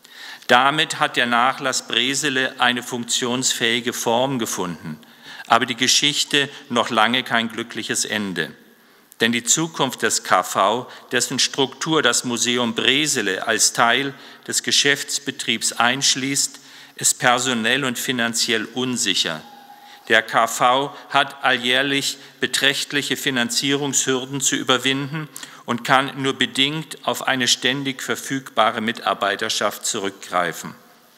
Damit hat der Nachlass Bresele eine funktionsfähige Form gefunden, aber die Geschichte noch lange kein glückliches Ende. Denn die Zukunft des K V, dessen Struktur das Museum Bresele als Teil des Geschäftsbetriebs einschließt, ist personell und finanziell unsicher. Der K V hat alljährlich beträchtliche Finanzierungshürden zu überwinden und kann nur bedingt auf eine ständig verfügbare Mitarbeiterschaft zurückgreifen.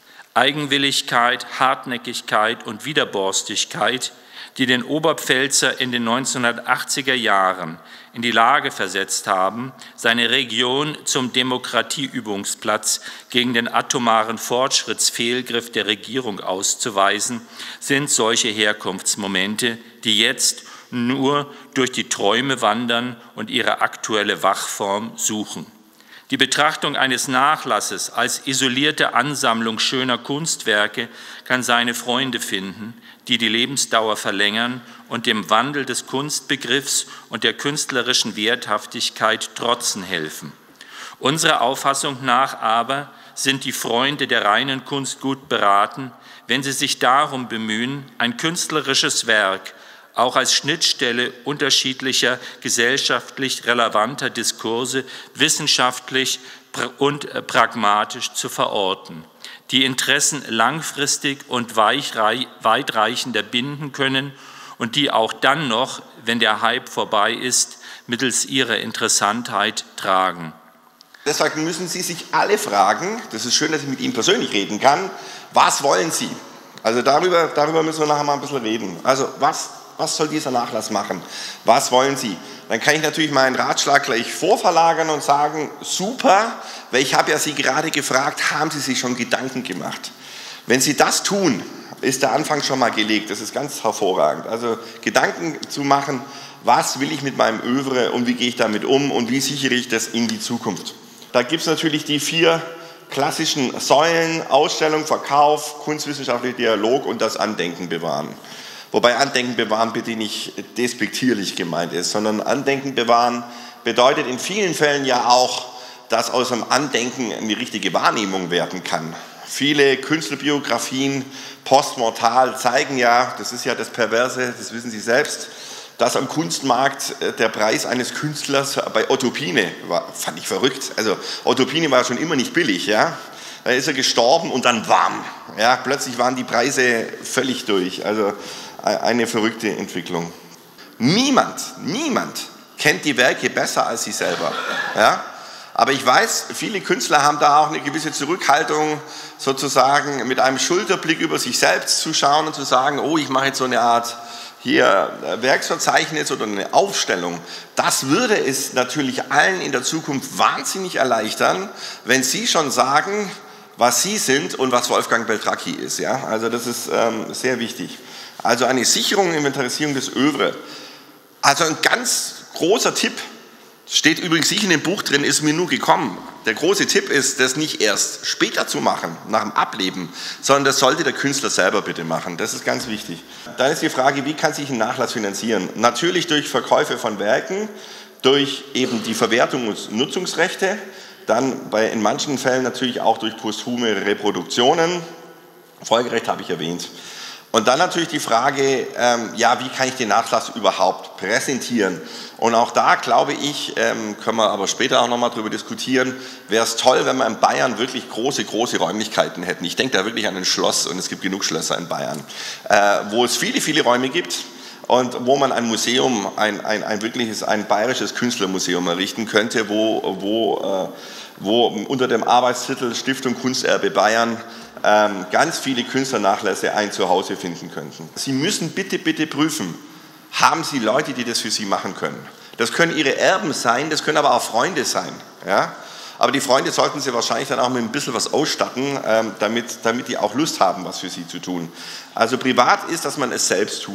Eigenwilligkeit, Hartnäckigkeit und Widerborstigkeit, die den Oberpfälzer in den neunzehnhundertachtziger Jahren in die Lage versetzt haben, seine Region zum Demokratieübungsplatz gegen den atomaren Fortschrittsfehlgriff der Regierung auszuweisen, sind solche Herkunftsmomente, die jetzt nur durch die Träume wandern und ihre aktuelle Wachform suchen. Die Betrachtung eines Nachlasses als isolierte Ansammlung schöner Kunstwerke kann seine Freunde finden, die die Lebensdauer verlängern und dem Wandel des Kunstbegriffs und der künstlerischen Werthaftigkeit trotzen helfen. Unserer Auffassung nach aber sind die Freunde der reinen Kunst gut beraten, wenn sie sich darum bemühen, ein künstlerisches Werk auch als Schnittstelle unterschiedlicher gesellschaftlich relevanter Diskurse wissenschaftlich und pragmatisch zu verorten, die Interessen langfristig und weitreichender binden können und die auch dann noch, wenn der Hype vorbei ist, mittels ihrer Interessantheit tragen.
Deshalb müssen Sie sich alle fragen, das ist schön, dass ich mit Ihnen persönlich reden kann, was wollen Sie? Also darüber, darüber müssen wir nachher mal ein bisschen reden. Also was, was soll dieser Nachlass machen? Was wollen Sie? Dann kann ich natürlich meinen Ratschlag gleich vorverlagern und sagen, super, weil ich habe ja Sie gerade gefragt, haben Sie sich schon Gedanken gemacht? Wenn Sie das tun, ist der Anfang schon mal gelegt. Das ist ganz hervorragend. Also Gedanken zu machen, was will ich mit meinem Övre und wie gehe ich damit um und wie sichere ich das in die Zukunft? Da gibt es natürlich die vier klassischen Säulen, Ausstellung, Verkauf, kunstwissenschaftlicher Dialog und das Andenken bewahren. Wobei Andenken bewahren bitte nicht despektierlich gemeint ist, sondern Andenken bewahren bedeutet in vielen Fällen ja auch, dass aus einem Andenken eine richtige Wahrnehmung werden kann. Viele Künstlerbiografien postmortal zeigen ja, das ist ja das Perverse, das wissen Sie selbst, dass am Kunstmarkt der Preis eines Künstlers bei Otto Pine war, fand ich verrückt. Also Otto Pine war schon immer nicht billig, ja. Dann ist er gestorben und dann warm. Ja, plötzlich waren die Preise völlig durch. Also eine verrückte Entwicklung. Niemand, niemand kennt die Werke besser als sie selber. Ja? Aber ich weiß, viele Künstler haben da auch eine gewisse Zurückhaltung, sozusagen mit einem Schulterblick über sich selbst zu schauen und zu sagen, oh, ich mache jetzt so eine Art hier Werksverzeichnis oder eine Aufstellung. Das würde es natürlich allen in der Zukunft wahnsinnig erleichtern, wenn Sie schon sagen, was Sie sind und was Wolfgang Beltracchi ist. Ja? Also das ist ähm, sehr wichtig. Also eine Sicherung und Inventarisierung des Övre. Also ein ganz großer Tipp, steht übrigens nicht in dem Buch drin, ist mir nur gekommen. Der große Tipp ist, das nicht erst später zu machen, nach dem Ableben, sondern das sollte der Künstler selber bitte machen. Das ist ganz wichtig. Dann ist die Frage, wie kann sich ein Nachlass finanzieren? Natürlich durch Verkäufe von Werken, durch eben die Verwertung und Nutzungsrechte, dann bei, in manchen Fällen natürlich auch durch posthume Reproduktionen. Folgerecht habe ich erwähnt. Und dann natürlich die Frage, ähm, ja, wie kann ich den Nachlass überhaupt präsentieren? Und auch da, glaube ich, ähm, können wir aber später auch nochmal drüber diskutieren, wäre es toll, wenn wir in Bayern wirklich große, große Räumlichkeiten hätten. Ich denke da wirklich an ein Schloss und es gibt genug Schlösser in Bayern, äh, wo es viele, viele Räume gibt und wo man ein Museum, ein, ein, ein wirkliches, ein bayerisches Künstlermuseum errichten könnte, wo, wo, äh, wo unter dem Arbeitstitel Stiftung Kunsterbe Bayern ähm, ganz viele Künstlernachlässe ein Zuhause finden könnten. Sie müssen bitte, bitte prüfen, haben Sie Leute, die das für Sie machen können. Das können Ihre Erben sein, das können aber auch Freunde sein. Ja? Aber die Freunde sollten Sie wahrscheinlich dann auch mit ein bisschen was ausstatten, ähm, damit, damit die auch Lust haben, was für Sie zu tun. Also privat ist, dass man es selbst tut.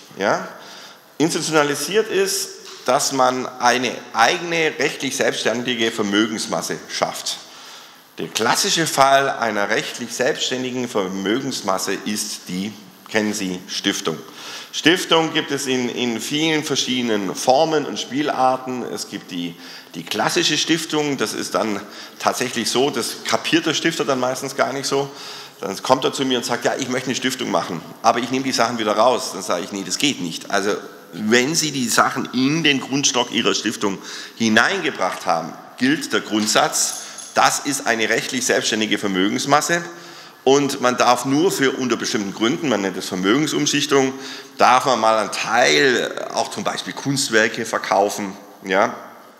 Ja? Institutionalisiert ist, dass man eine eigene rechtlich selbstständige Vermögensmasse schafft. Der klassische Fall einer rechtlich selbstständigen Vermögensmasse ist die, kennen Sie, Stiftung. Stiftung gibt es in, in vielen verschiedenen Formen und Spielarten. Es gibt die, die klassische Stiftung, das ist dann tatsächlich so, das kapiert der Stifter dann meistens gar nicht so. Dann kommt er zu mir und sagt, ja, ich möchte eine Stiftung machen, aber ich nehme die Sachen wieder raus. Dann sage ich, nee, das geht nicht. Also wenn Sie die Sachen in den Grundstock Ihrer Stiftung hineingebracht haben, gilt der Grundsatz, das ist eine rechtlich selbstständige Vermögensmasse und man darf nur für unter bestimmten Gründen, man nennt das Vermögensumschichtung, darf man mal einen Teil, auch zum Beispiel Kunstwerke verkaufen, ja,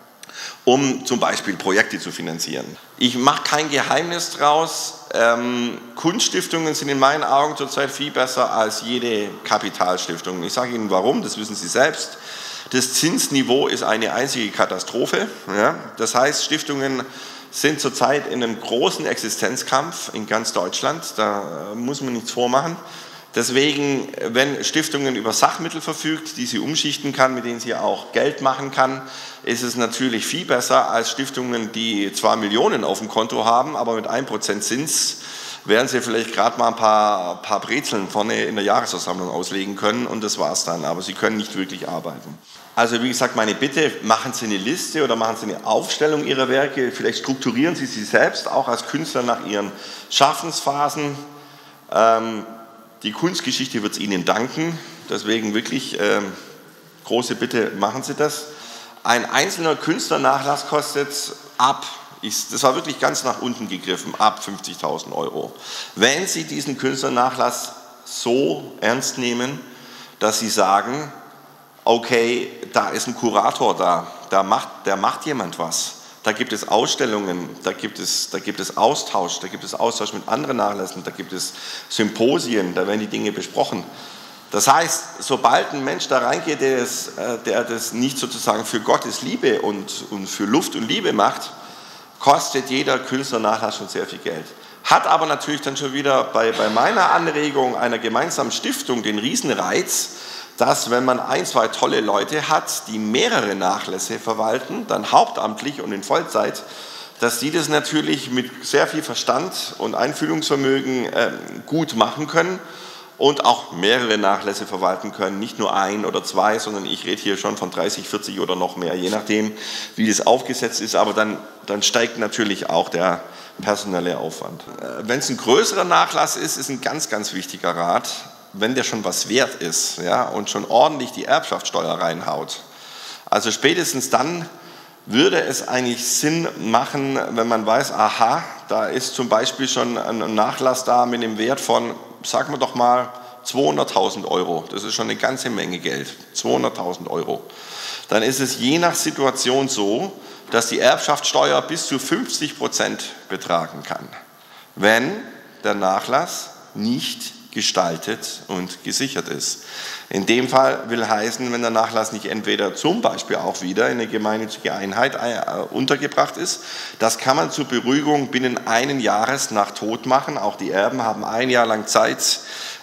um zum Beispiel Projekte zu finanzieren. Ich mache kein Geheimnis draus, ähm, Kunststiftungen sind in meinen Augen zurzeit viel besser als jede Kapitalstiftung. Ich sage Ihnen warum, das wissen Sie selbst. Das Zinsniveau ist eine einzige Katastrophe. Ja? Das heißt, Stiftungen sind zurzeit in einem großen Existenzkampf in ganz Deutschland, da muss man nichts vormachen. Deswegen, wenn Stiftungen über Sachmittel verfügt, die sie umschichten kann, mit denen sie auch Geld machen kann, ist es natürlich viel besser als Stiftungen, die zwar Millionen auf dem Konto haben, aber mit ein Prozent Zins werden sie vielleicht gerade mal ein paar, paar Brezeln vorne in der Jahresversammlung auslegen können und das war's dann, aber sie können nicht wirklich arbeiten. Also wie gesagt, meine Bitte, machen Sie eine Liste oder machen Sie eine Aufstellung Ihrer Werke, vielleicht strukturieren Sie sie selbst, auch als Künstler nach Ihren Schaffensphasen. Ähm, die Kunstgeschichte wird es Ihnen danken, deswegen wirklich ähm, große Bitte, machen Sie das. Ein einzelner Künstlernachlass kostet ab, ich, das war wirklich ganz nach unten gegriffen, ab fünfzigtausend Euro. Wenn Sie diesen Künstlernachlass so ernst nehmen, dass Sie sagen, okay, da ist ein Kurator da, da macht, der macht jemand was. Da gibt es Ausstellungen, da gibt es, da gibt es Austausch, da gibt es Austausch mit anderen Nachlässen, da gibt es Symposien, da werden die Dinge besprochen. Das heißt, sobald ein Mensch da reingeht, der das, der das nicht sozusagen für Gottes Liebe und, und für Luft und Liebe macht, kostet jeder Künstlernachlass schon sehr viel Geld. Hat aber natürlich dann schon wieder bei, bei meiner Anregung einer gemeinsamen Stiftung den Riesenreiz, dass wenn man ein, zwei tolle Leute hat, die mehrere Nachlässe verwalten, dann hauptamtlich und in Vollzeit, dass die das natürlich mit sehr viel Verstand und Einfühlungsvermögen äh, gut machen können und auch mehrere Nachlässe verwalten können, nicht nur ein oder zwei, sondern ich rede hier schon von dreißig, vierzig oder noch mehr, je nachdem, wie das aufgesetzt ist, aber dann, dann steigt natürlich auch der personelle Aufwand. Äh, wenn es ein größerer Nachlass ist, ist ein ganz, ganz wichtiger Rat, wenn der schon was wert ist, ja, und schon ordentlich die Erbschaftssteuer reinhaut. Also spätestens dann würde es eigentlich Sinn machen, wenn man weiß, aha, da ist zum Beispiel schon ein Nachlass da mit einem Wert von, sagen wir doch mal, zweihunderttausend Euro. Das ist schon eine ganze Menge Geld, zweihunderttausend Euro. Dann ist es je nach Situation so, dass die Erbschaftssteuer bis zu fünfzig Prozent betragen kann, wenn der Nachlass nicht gestaltet und gesichert ist. In dem Fall will heißen, wenn der Nachlass nicht entweder zum Beispiel auch wieder in eine gemeinnützige Einheit untergebracht ist, das kann man zur Beruhigung binnen einen Jahres nach Tod machen. Auch die Erben haben ein Jahr lang Zeit,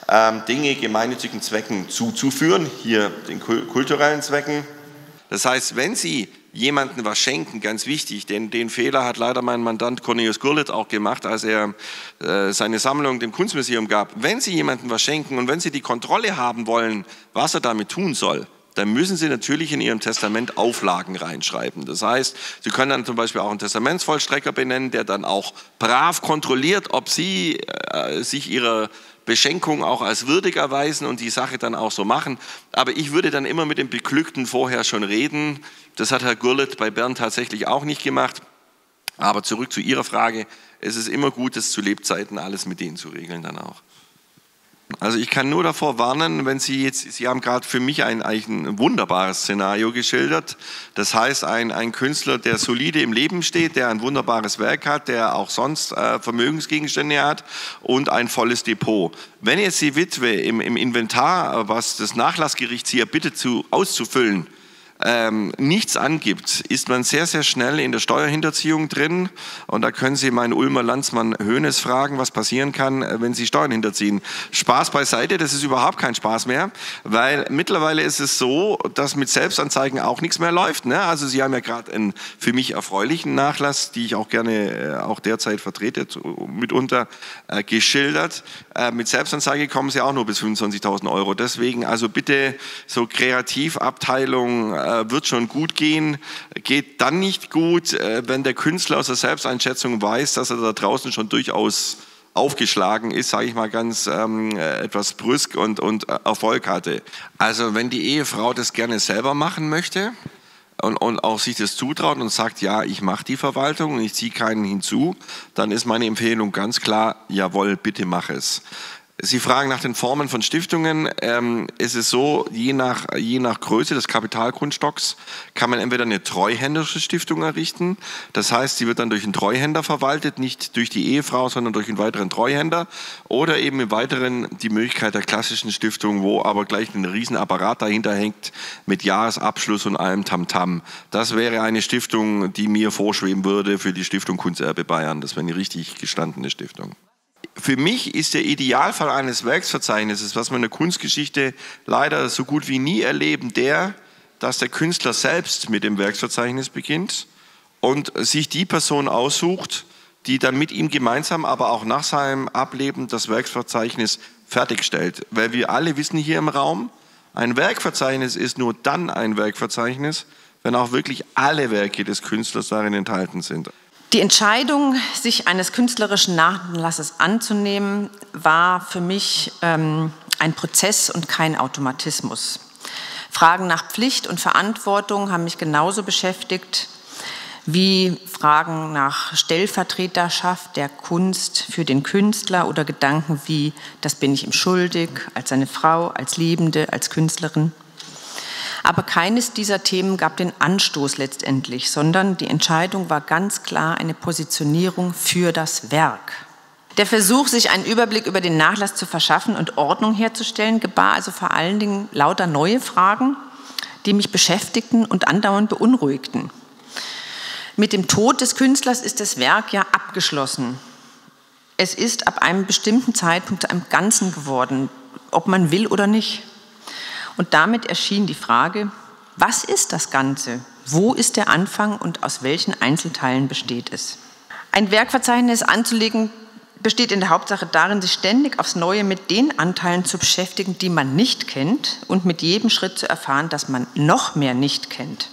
Dinge gemeinnützigen Zwecken zuzuführen, hier den kulturellen Zwecken. Das heißt, wenn Sie jemandem was schenken, ganz wichtig, denn den Fehler hat leider mein Mandant Cornelius Gurlitt auch gemacht, als er äh, seine Sammlung dem Kunstmuseum gab. Wenn Sie jemandem was schenken und wenn Sie die Kontrolle haben wollen, was er damit tun soll, dann müssen Sie natürlich in Ihrem Testament Auflagen reinschreiben. Das heißt, Sie können dann zum Beispiel auch einen Testamentsvollstrecker benennen, der dann auch brav kontrolliert, ob Sie äh, sich Ihrer Beschenkung auch als würdig erweisen und die Sache dann auch so machen. Aber ich würde dann immer mit dem Beglückten vorher schon reden. Das hat Herr Gurlitt bei Bern tatsächlich auch nicht gemacht. Aber zurück zu Ihrer Frage. Es ist immer gut, das zu Lebzeiten alles mit denen zu regeln dann auch. Also ich kann nur davor warnen, wenn Sie jetzt, Sie haben gerade für mich ein, eigentlich ein wunderbares Szenario geschildert. Das heißt, ein, ein Künstler, der solide im Leben steht, der ein wunderbares Werk hat, der auch sonst äh, Vermögensgegenstände hat und ein volles Depot. Wenn jetzt die Witwe im, im Inventar, was das Nachlassgericht Sie erbittet zu, auszufüllen, ähm, nichts angibt, ist man sehr, sehr schnell in der Steuerhinterziehung drin. Und da können Sie meinen Ulmer Landsmann Hoeneß fragen, was passieren kann, wenn Sie Steuern hinterziehen. Spaß beiseite, das ist überhaupt kein Spaß mehr, weil mittlerweile ist es so, dass mit Selbstanzeigen auch nichts mehr läuft. Ne? Also Sie haben ja gerade einen für mich erfreulichen Nachlass, die ich auch gerne äh, auch derzeit vertrete, mitunter äh, geschildert. Äh, mit Selbstanzeige kommen Sie auch nur bis fünfundzwanzigtausend Euro. Deswegen also bitte so Kreativabteilung äh, wird schon gut gehen, geht dann nicht gut, äh, wenn der Künstler aus der Selbsteinschätzung weiß, dass er da draußen schon durchaus aufgeschlagen ist, sage ich mal ganz ähm, etwas brüsk und, und Erfolg hatte. Also wenn die Ehefrau das gerne selber machen möchte und, und auch sich das zutraut und sagt, ja, ich mache die Verwaltung und ich ziehe keinen hinzu, dann ist meine Empfehlung ganz klar, jawohl, bitte mach es. Sie fragen nach den Formen von Stiftungen. Ähm, es ist so, je nach, je nach Größe des Kapitalgrundstocks kann man entweder eine treuhänderische Stiftung errichten. Das heißt, sie wird dann durch einen Treuhänder verwaltet, nicht durch die Ehefrau, sondern durch einen weiteren Treuhänder. Oder eben im Weiteren die Möglichkeit der klassischen Stiftung, wo aber gleich ein Riesenapparat dahinter hängt mit Jahresabschluss und allem Tamtam. Das wäre eine Stiftung, die mir vorschweben würde für die Stiftung Kunsterbe Bayern. Das wäre eine richtig gestandene Stiftung. Für mich ist der Idealfall eines Werksverzeichnisses, was wir in der Kunstgeschichte leider so gut wie nie erleben, der, dass der Künstler selbst mit dem Werksverzeichnis beginnt und sich die Person aussucht, die dann mit ihm gemeinsam, aber auch nach seinem Ableben das Werksverzeichnis fertigstellt. Weil wir alle wissen hier im Raum, ein Werkverzeichnis ist nur dann ein Werkverzeichnis, wenn auch wirklich alle Werke des Künstlers darin enthalten sind.
Die Entscheidung, sich eines künstlerischen Nachlasses anzunehmen, war für mich ähm, ein Prozess und kein Automatismus. Fragen nach Pflicht und Verantwortung haben mich genauso beschäftigt wie Fragen nach Stellvertreterschaft der Kunst für den Künstler oder Gedanken wie, das bin ich ihm schuldig, als seine Frau, als Liebende, als Künstlerin. Aber keines dieser Themen gab den Anstoß letztendlich, sondern die Entscheidung war ganz klar eine Positionierung für das Werk. Der Versuch, sich einen Überblick über den Nachlass zu verschaffen und Ordnung herzustellen, gebar also vor allen Dingen lauter neue Fragen, die mich beschäftigten und andauernd beunruhigten. Mit dem Tod des Künstlers ist das Werk ja abgeschlossen. Es ist ab einem bestimmten Zeitpunkt zu einem Ganzen geworden, ob man will oder nicht. Und damit erschien die Frage, was ist das Ganze? Wo ist der Anfang und aus welchen Einzelteilen besteht es? Ein Werkverzeichnis anzulegen besteht in der Hauptsache darin, sich ständig aufs Neue mit den Anteilen zu beschäftigen, die man nicht kennt und mit jedem Schritt zu erfahren, dass man noch mehr nicht kennt.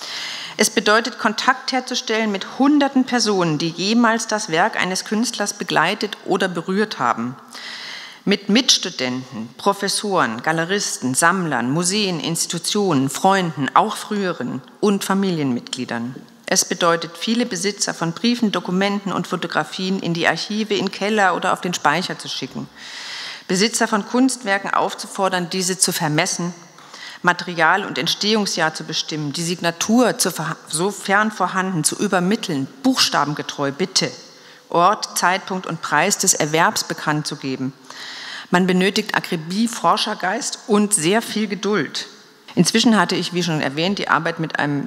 Es bedeutet, Kontakt herzustellen mit hunderten Personen, die jemals das Werk eines Künstlers begleitet oder berührt haben. Mit Mitstudenten, Professoren, Galeristen, Sammlern, Museen, Institutionen, Freunden, auch früheren und Familienmitgliedern. Es bedeutet, viele Besitzer von Briefen, Dokumenten und Fotografien in die Archive, in Keller oder auf den Speicher zu schicken. Besitzer von Kunstwerken aufzufordern, diese zu vermessen, Material- und Entstehungsjahr zu bestimmen, die Signatur, zu, sofern vorhanden, zu übermitteln, buchstabengetreu, bitte, Ort, Zeitpunkt und Preis des Erwerbs bekannt zu geben. Man benötigt Akribie, Forschergeist und sehr viel Geduld. Inzwischen hatte ich, wie schon erwähnt, die Arbeit mit einem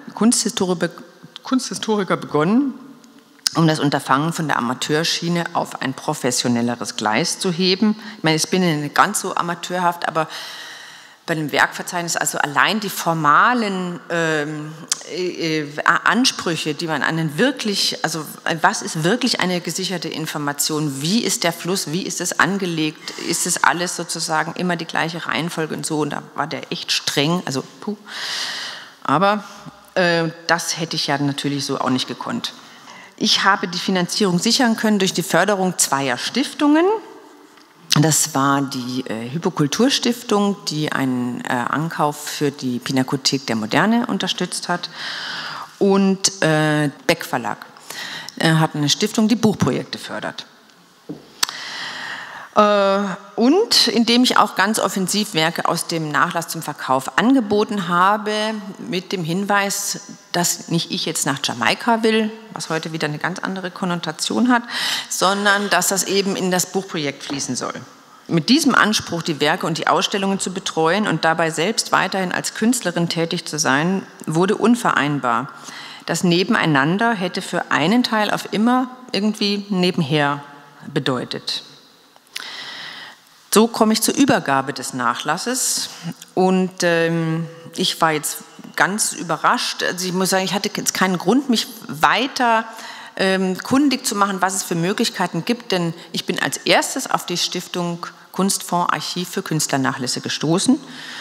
Kunsthistoriker begonnen, um das Unterfangen von der Amateurschiene auf ein professionelleres Gleis zu heben. Ich meine, ich bin nicht ganz so amateurhaft, aber bei dem Werkverzeichnis, also allein die formalen ähm, äh, Ansprüche, die man an den wirklich, also was ist wirklich eine gesicherte Information, wie ist der Fluss, wie ist es angelegt, ist es alles sozusagen immer die gleiche Reihenfolge und so, und da war der echt streng, also puh. Aber äh, das hätte ich ja natürlich so auch nicht gekonnt. Ich habe die Finanzierung sichern können durch die Förderung zweier Stiftungen. Das war die äh, Hypokulturstiftung, die einen äh, Ankauf für die Pinakothek der Moderne unterstützt hat, und äh, Beck Verlag äh, hat eine Stiftung, die Buchprojekte fördert. Äh, und indem ich auch ganz offensiv Werke aus dem Nachlass zum Verkauf angeboten habe, mit dem Hinweis, dass nicht ich jetzt nach Jamaika will, was heute wieder eine ganz andere Konnotation hat, sondern dass das eben in das Buchprojekt fließen soll. Mit diesem Anspruch, die Werke und die Ausstellungen zu betreuen und dabei selbst weiterhin als Künstlerin tätig zu sein, wurde unvereinbar. Das Nebeneinander hätte für einen Teil auf immer irgendwie nebenher bedeutet. So komme ich zur Übergabe des Nachlasses und ähm, ich war jetzt ganz überrascht. Also ich muss sagen, ich hatte jetzt keinen Grund, mich weiter ähm, kundig zu machen, was es für Möglichkeiten gibt, denn ich bin als erstes auf die Stiftung Kunstfonds Archiv für Künstlernachlässe gestoßen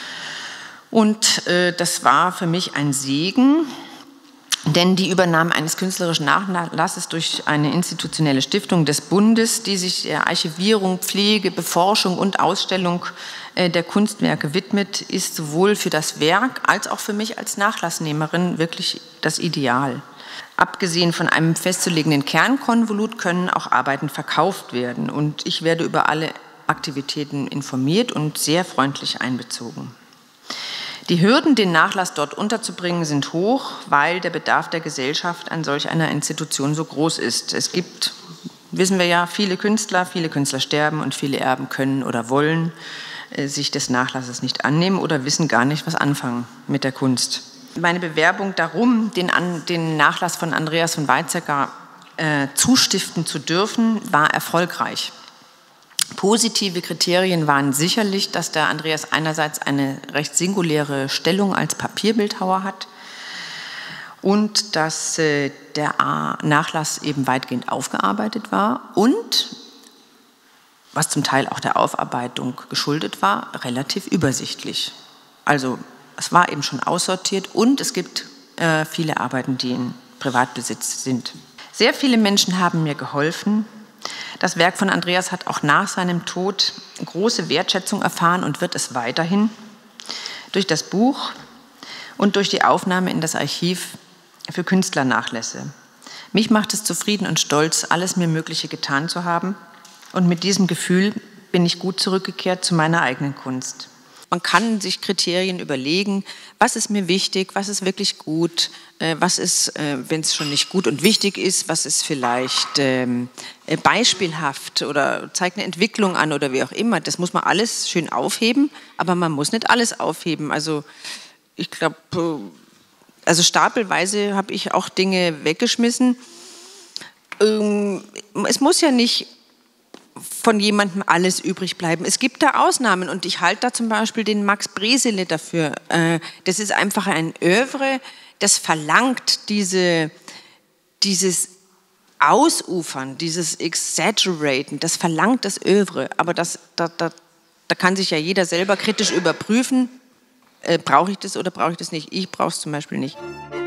und äh, das war für mich ein Segen, denn die Übernahme eines künstlerischen Nachlasses durch eine institutionelle Stiftung des Bundes, die sich der Archivierung, Pflege, Beforschung und Ausstellung äh, der Kunstwerke widmet, ist sowohl für das Werk als auch für mich als Nachlassnehmerin wirklich das Ideal. Abgesehen von einem festzulegenden Kernkonvolut können auch Arbeiten verkauft werden und ich werde über alle Aktivitäten informiert und sehr freundlich einbezogen. Die Hürden, den Nachlass dort unterzubringen, sind hoch, weil der Bedarf der Gesellschaft an solch einer Institution so groß ist. Es gibt, wissen wir ja, viele Künstler, viele Künstler sterben und viele Erben können oder wollen äh, sich des Nachlasses nicht annehmen oder wissen gar nicht, was anfangen mit der Kunst. Meine Bewerbung darum, den, an, den Nachlass von Andreas von Weizsäcker äh, zustiften zu dürfen, war erfolgreich. Positive Kriterien waren sicherlich, dass der Andreas einerseits eine recht singuläre Stellung als Papierbildhauer hat und dass äh, der Nachlass eben weitgehend aufgearbeitet war und, was zum Teil auch der Aufarbeitung geschuldet war, relativ übersichtlich. Also es war eben schon aussortiert und es gibt äh, viele Arbeiten, die in Privatbesitz sind. Sehr viele Menschen haben mir geholfen. Das Werk von Andreas hat auch nach seinem Tod große Wertschätzung erfahren und wird es weiterhin durch das Buch und durch die Aufnahme in das Archiv für Künstlernachlässe. Mich macht es zufrieden und stolz, alles mir Mögliche getan zu haben und mit diesem Gefühl bin ich gut zurückgekehrt zu meiner eigenen Kunst. Man kann sich Kriterien überlegen, was ist mir wichtig, was ist wirklich gut, äh, was ist, äh, wenn es schon nicht gut und wichtig ist, was ist vielleicht ähm, beispielhaft oder zeigt eine Entwicklung an oder wie auch immer. Das muss man alles schön aufheben, aber man muss nicht alles aufheben. Also ich glaube, also stapelweise habe ich auch Dinge weggeschmissen. Ähm, es muss ja nicht von jemandem alles übrig bleiben. Es gibt da Ausnahmen und ich halte da zum Beispiel den Max Bresele dafür. Das ist einfach ein Œuvre, das verlangt diese, dieses Ausufern, dieses Exaggeraten, das verlangt das Œuvre. Aber das, da, da, da kann sich ja jeder selber kritisch überprüfen, äh, brauche ich das oder brauche ich das nicht. Ich brauche es zum Beispiel nicht.